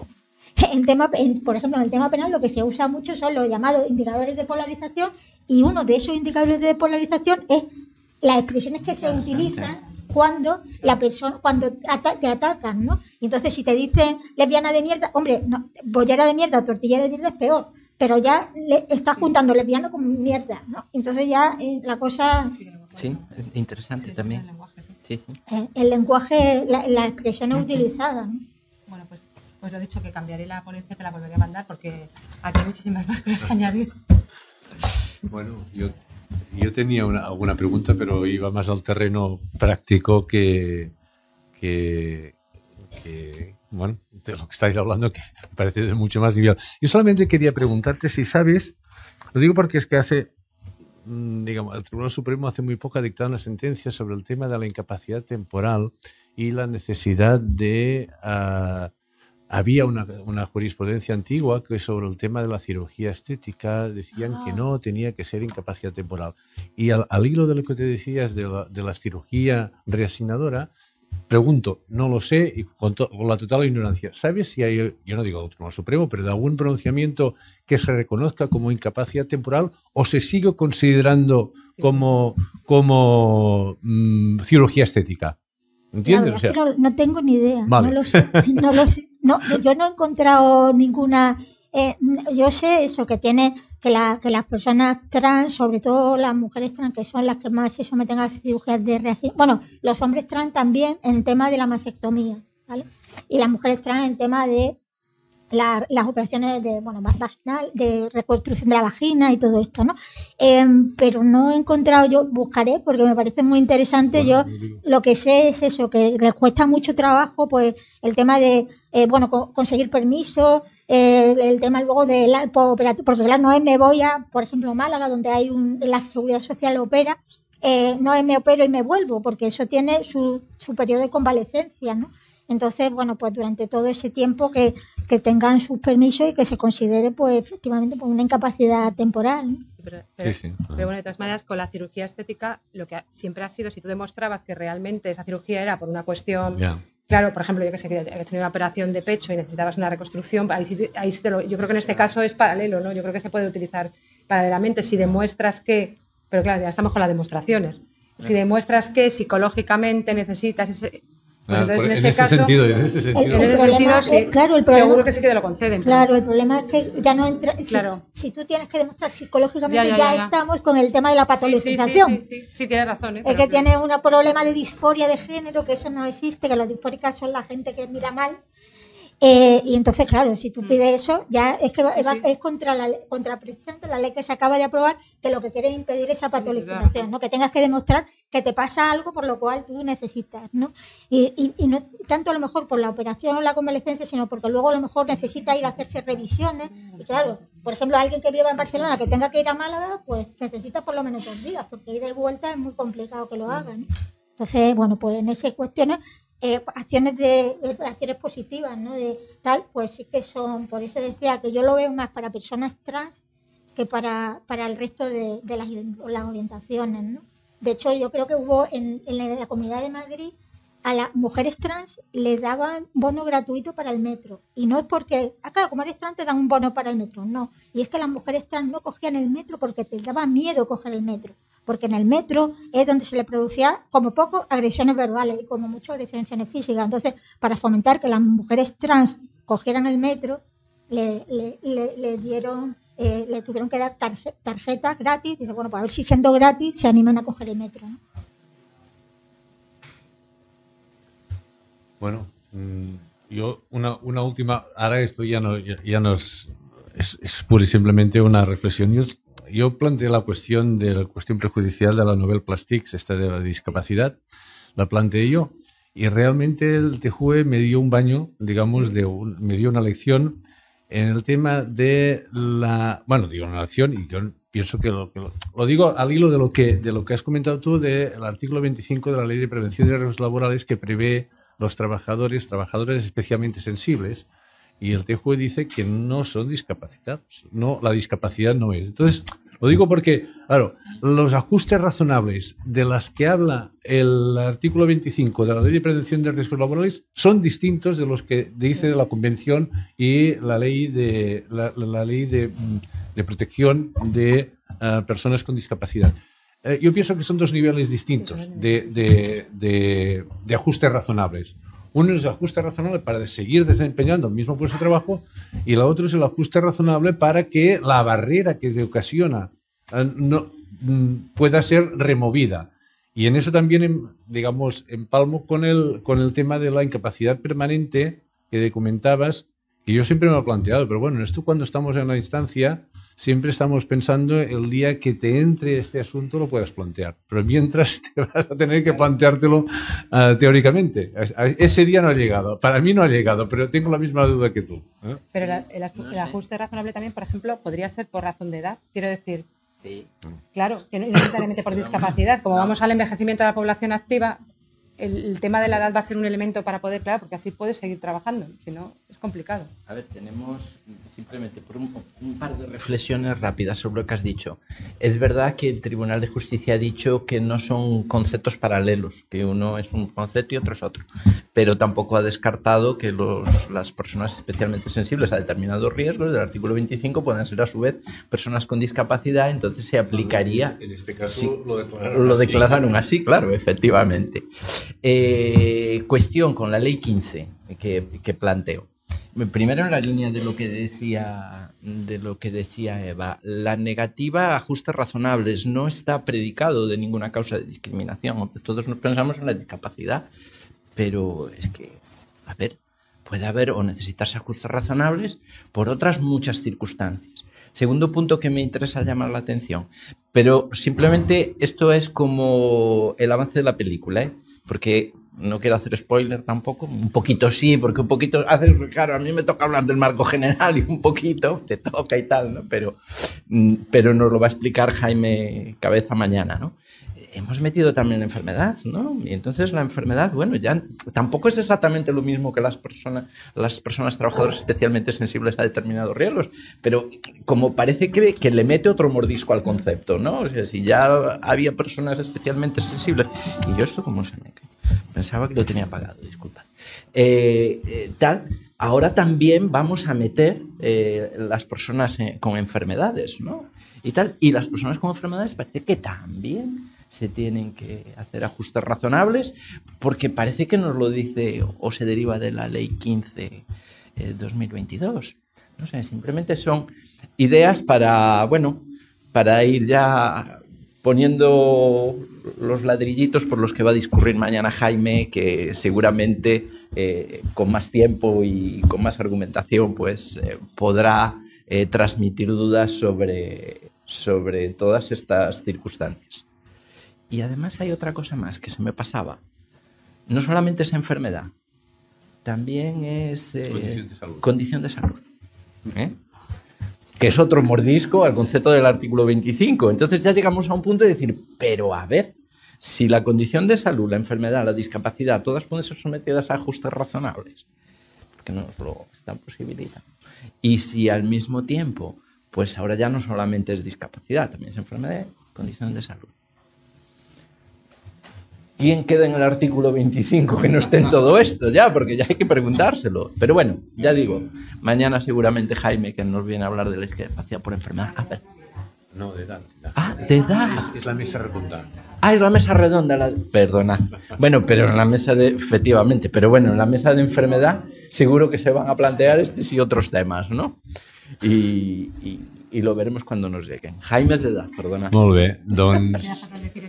por ejemplo, en el tema penal lo que se usa mucho son los llamados indicadores de polarización, y uno de esos indicadores de polarización es las expresiones que se utilizan cuando la persona, te atacan, ¿no? Entonces, si te dicen lesbiana de mierda, hombre, no, bollera de mierda o tortillera de mierda es peor, pero ya estás juntando lesbiano con mierda, ¿no? Entonces ya la cosa. Sí, interesante también. Sí. El lenguaje, las expresiones utilizadas, ¿no? Bueno, pues lo he dicho, que cambiaré la ponencia, te la volveré a mandar porque aquí hay muchísimas más cosas que añadir. Bueno, yo tenía alguna pregunta, pero iba más al terreno práctico que bueno, de lo que estáis hablando, que me parece de mucho más nivel. Yo solamente quería preguntarte si sabes, lo digo porque es que digamos, el Tribunal Supremo hace muy poco ha dictado una sentencia sobre el tema de la incapacidad temporal y la necesidad de... había una jurisprudencia antigua que sobre el tema de la cirugía estética decían que no tenía que ser incapacidad temporal. Y al hilo de lo que te decías de la cirugía reasignadora, pregunto, no lo sé y con la total ignorancia, ¿sabes si hay, yo no digo del Tribunal Supremo, pero de algún pronunciamiento que se reconozca como incapacidad temporal o se sigue considerando como cirugía estética? ¿Entiendes? O sea, no tengo ni idea, vale. No lo sé. No, yo no he encontrado ninguna. Yo sé eso, que las personas trans, sobre todo las mujeres trans, que son las que más se someten a cirugías de reasignación. Bueno, los hombres trans también en el tema de la mastectomía, ¿vale? Y las mujeres trans en el tema de las operaciones de, bueno, vaginal, de reconstrucción de la vagina y todo esto, ¿no? Pero no he encontrado, yo buscaré porque me parece muy interesante. Bueno, yo lo que sé es eso, que les cuesta mucho trabajo, pues el tema de, bueno, conseguir permiso, el tema luego de la operatorio, porque claro, no es me voy a, por ejemplo, Málaga, donde hay la Seguridad Social opera, no es me opero y me vuelvo, porque eso tiene su periodo de convalecencia, ¿no? Entonces, bueno, pues durante todo ese tiempo que tengan sus permisos y que se considere, pues efectivamente, pues una incapacidad temporal, ¿no? Pero bueno, de todas maneras, con la cirugía estética, lo que siempre ha sido, si tú demostrabas que realmente esa cirugía era por una cuestión... Claro, por ejemplo, yo que sé, que habías tenido una operación de pecho y necesitabas una reconstrucción, yo creo que en este caso es paralelo, ¿no? Yo creo que se puede utilizar paralelamente si demuestras que... Pero claro, ya estamos con las demostraciones. Si demuestras que psicológicamente necesitas ese... Pues entonces, en ese sentido, sí, claro, el problema, seguro que sí que te lo conceden. Claro, el problema es que ya no entra. Si tú tienes que demostrar psicológicamente, ya estamos con el tema de la patologización. Sí, tienes razón. Es que tienes un problema de disforia de género, que eso no existe, que las disfóricas son la gente que mira mal. Y entonces, claro, si tú pides eso, ya es que es contra precisamente la ley que se acaba de aprobar, que lo que quiere es impedir esa patologización, ¿no? Que tengas que demostrar que te pasa algo por lo cual tú necesitas, ¿no? Y no tanto a lo mejor por la operación o la convalecencia, sino porque luego a lo mejor necesita ir a hacerse revisiones. Y claro, por ejemplo, alguien que viva en Barcelona que tenga que ir a Málaga, pues necesita por lo menos 2 días, porque ir de vuelta es muy complicado que lo hagan, ¿no? Entonces, bueno, pues en esas cuestiones... acciones positivas, ¿no? De tal, pues sí que son, por eso decía que yo lo veo más para personas trans que para el resto de las orientaciones, ¿no? De hecho, yo creo que hubo en la Comunidad de Madrid a las mujeres trans les daban bono gratuito para el metro, y no es porque, claro, como eres trans te dan un bono para el metro, no, y es que las mujeres trans no cogían el metro porque te daba miedo coger el metro, porque en el metro es donde se le producía como poco agresiones verbales y como mucho agresiones físicas. Entonces, para fomentar que las mujeres trans cogieran el metro, le tuvieron que dar tarjetas gratis. Dice, bueno, pues a ver si siendo gratis se animan a coger el metro, ¿no? Bueno, yo una última, ahora esto ya no es pura y simplemente una reflexión. Yo planteé la cuestión prejudicial de la novel plastics, esta de la discapacidad, la planteé yo, y realmente el TJUE me dio un baño, digamos, me dio una lección en el tema de una lección, y yo pienso que lo digo al hilo de lo que has comentado tú del artículo 25 de la Ley de Prevención de Riesgos Laborales, que prevé los trabajadoras especialmente sensibles. Y el TJUE dice que no son discapacitados. No, la discapacidad no es. Entonces, lo digo porque, claro, los ajustes razonables de las que habla el artículo 25 de la Ley de Prevención de Riesgos Laborales son distintos de los que dice la Convención y la ley de protección de personas con discapacidad. Yo pienso que son 2 niveles distintos de ajustes razonables. Uno es el ajuste razonable para seguir desempeñando el mismo puesto de trabajo, y la otra es el ajuste razonable para que la barrera que te ocasiona pueda ser removida. Y en eso también, digamos, empalmo con el tema de la incapacidad permanente que comentabas, que yo siempre me he planteado, pero bueno, esto cuando estamos en la instancia siempre estamos pensando el día que te entre este asunto lo puedas plantear, pero mientras te vas a tener que planteártelo teóricamente. Ese día no ha llegado, para mí no ha llegado, pero tengo la misma duda que tú, ¿eh? Pero el ajuste razonable también, por ejemplo, podría ser por razón de edad, quiero decir. Sí. Claro, que no necesariamente por discapacidad. Como vamos al envejecimiento de la población activa, el tema de la edad va a ser un elemento para poder, claro, porque así puedes seguir trabajando, si no es complicado. A ver, tenemos simplemente por un par de reflexiones rápidas sobre lo que has dicho. Es verdad que el Tribunal de Justicia ha dicho que no son conceptos paralelos, que uno es un concepto y otro es otro, pero tampoco ha descartado que las personas especialmente sensibles a determinados riesgos del artículo 25 puedan ser a su vez personas con discapacidad, entonces se aplicaría... En este caso sí, lo declararon así, claro, efectivamente. Cuestión con la ley 15 que planteo. Primero, en la línea de lo que decía Eva, la negativa a ajustes razonables no está predicado de ninguna causa de discriminación. Todos nos pensamos en la discapacidad, pero es que, a ver, puede haber o necesitarse ajustes razonables por otras muchas circunstancias. Segundo punto que me interesa llamar la atención, pero simplemente esto es como el avance de la película, ¿eh? Porque no quiero hacer spoiler tampoco, un poquito sí, porque un poquito, claro, a mí me toca hablar del marco general y un poquito te toca y tal, ¿no? Pero nos lo va a explicar Jaime Cabeza mañana, ¿no? Hemos metido también la enfermedad, ¿no? Y entonces la enfermedad, bueno, ya tampoco es exactamente lo mismo que las personas trabajadoras especialmente sensibles a determinados riesgos, pero como parece que le mete otro mordisco al concepto, ¿no? O sea, si ya había personas especialmente sensibles, y yo esto como se me cae. Pensaba que lo tenía pagado, disculpad. Ahora también vamos a meter las personas con enfermedades, ¿no? Y las personas con enfermedades parece que también se tienen que hacer ajustes razonables, porque parece que nos lo dice o se deriva de la Ley 15/2022. No sé, simplemente son ideas para ir ya poniendo los ladrillitos por los que va a discurrir mañana Jaime, que seguramente con más tiempo y con más argumentación pues podrá transmitir dudas sobre todas estas circunstancias. Y además hay otra cosa más que se me pasaba. No solamente es enfermedad, también es condición de salud. Que es otro mordisco al concepto del artículo 25. Entonces ya llegamos a un punto de decir, pero a ver, si la condición de salud, la enfermedad, la discapacidad, todas pueden ser sometidas a ajustes razonables, porque nos lo están posibilitando. Y si al mismo tiempo, pues ahora ya no solamente es discapacidad, también es enfermedad, condición de salud. ¿Quién queda en el artículo 25 que no esté en todo esto ya? Porque ya hay que preguntárselo. Pero bueno, ya digo, mañana seguramente Jaime, que nos viene a hablar de la discapacidad por enfermedad. A ver. No, de edad. De edad. Es la mesa redonda. Es la mesa redonda. Perdonad. Bueno, pero en la mesa efectivamente, pero bueno, en la mesa de enfermedad seguro que se van a plantear estos y otros temas, ¿no? Y lo veremos cuando nos lleguen. Jaimes de edad, perdonad. Molt bé, doncs...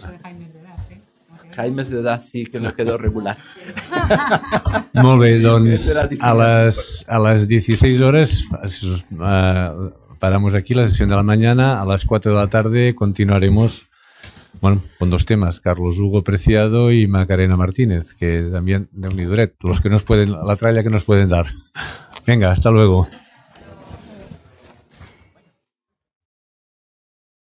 Jaimes de edad sí que nos quedó regular. Molt bé, doncs a las 16 horas paramos aquí la sesión de la mañana. A las 4 de la tarde continuaremos con dos temas, Carlos Hugo Preciado y Macarena Martínez, que también de Uniduret, los que nos pueden, la tralla que nos pueden dar. Venga, hasta luego.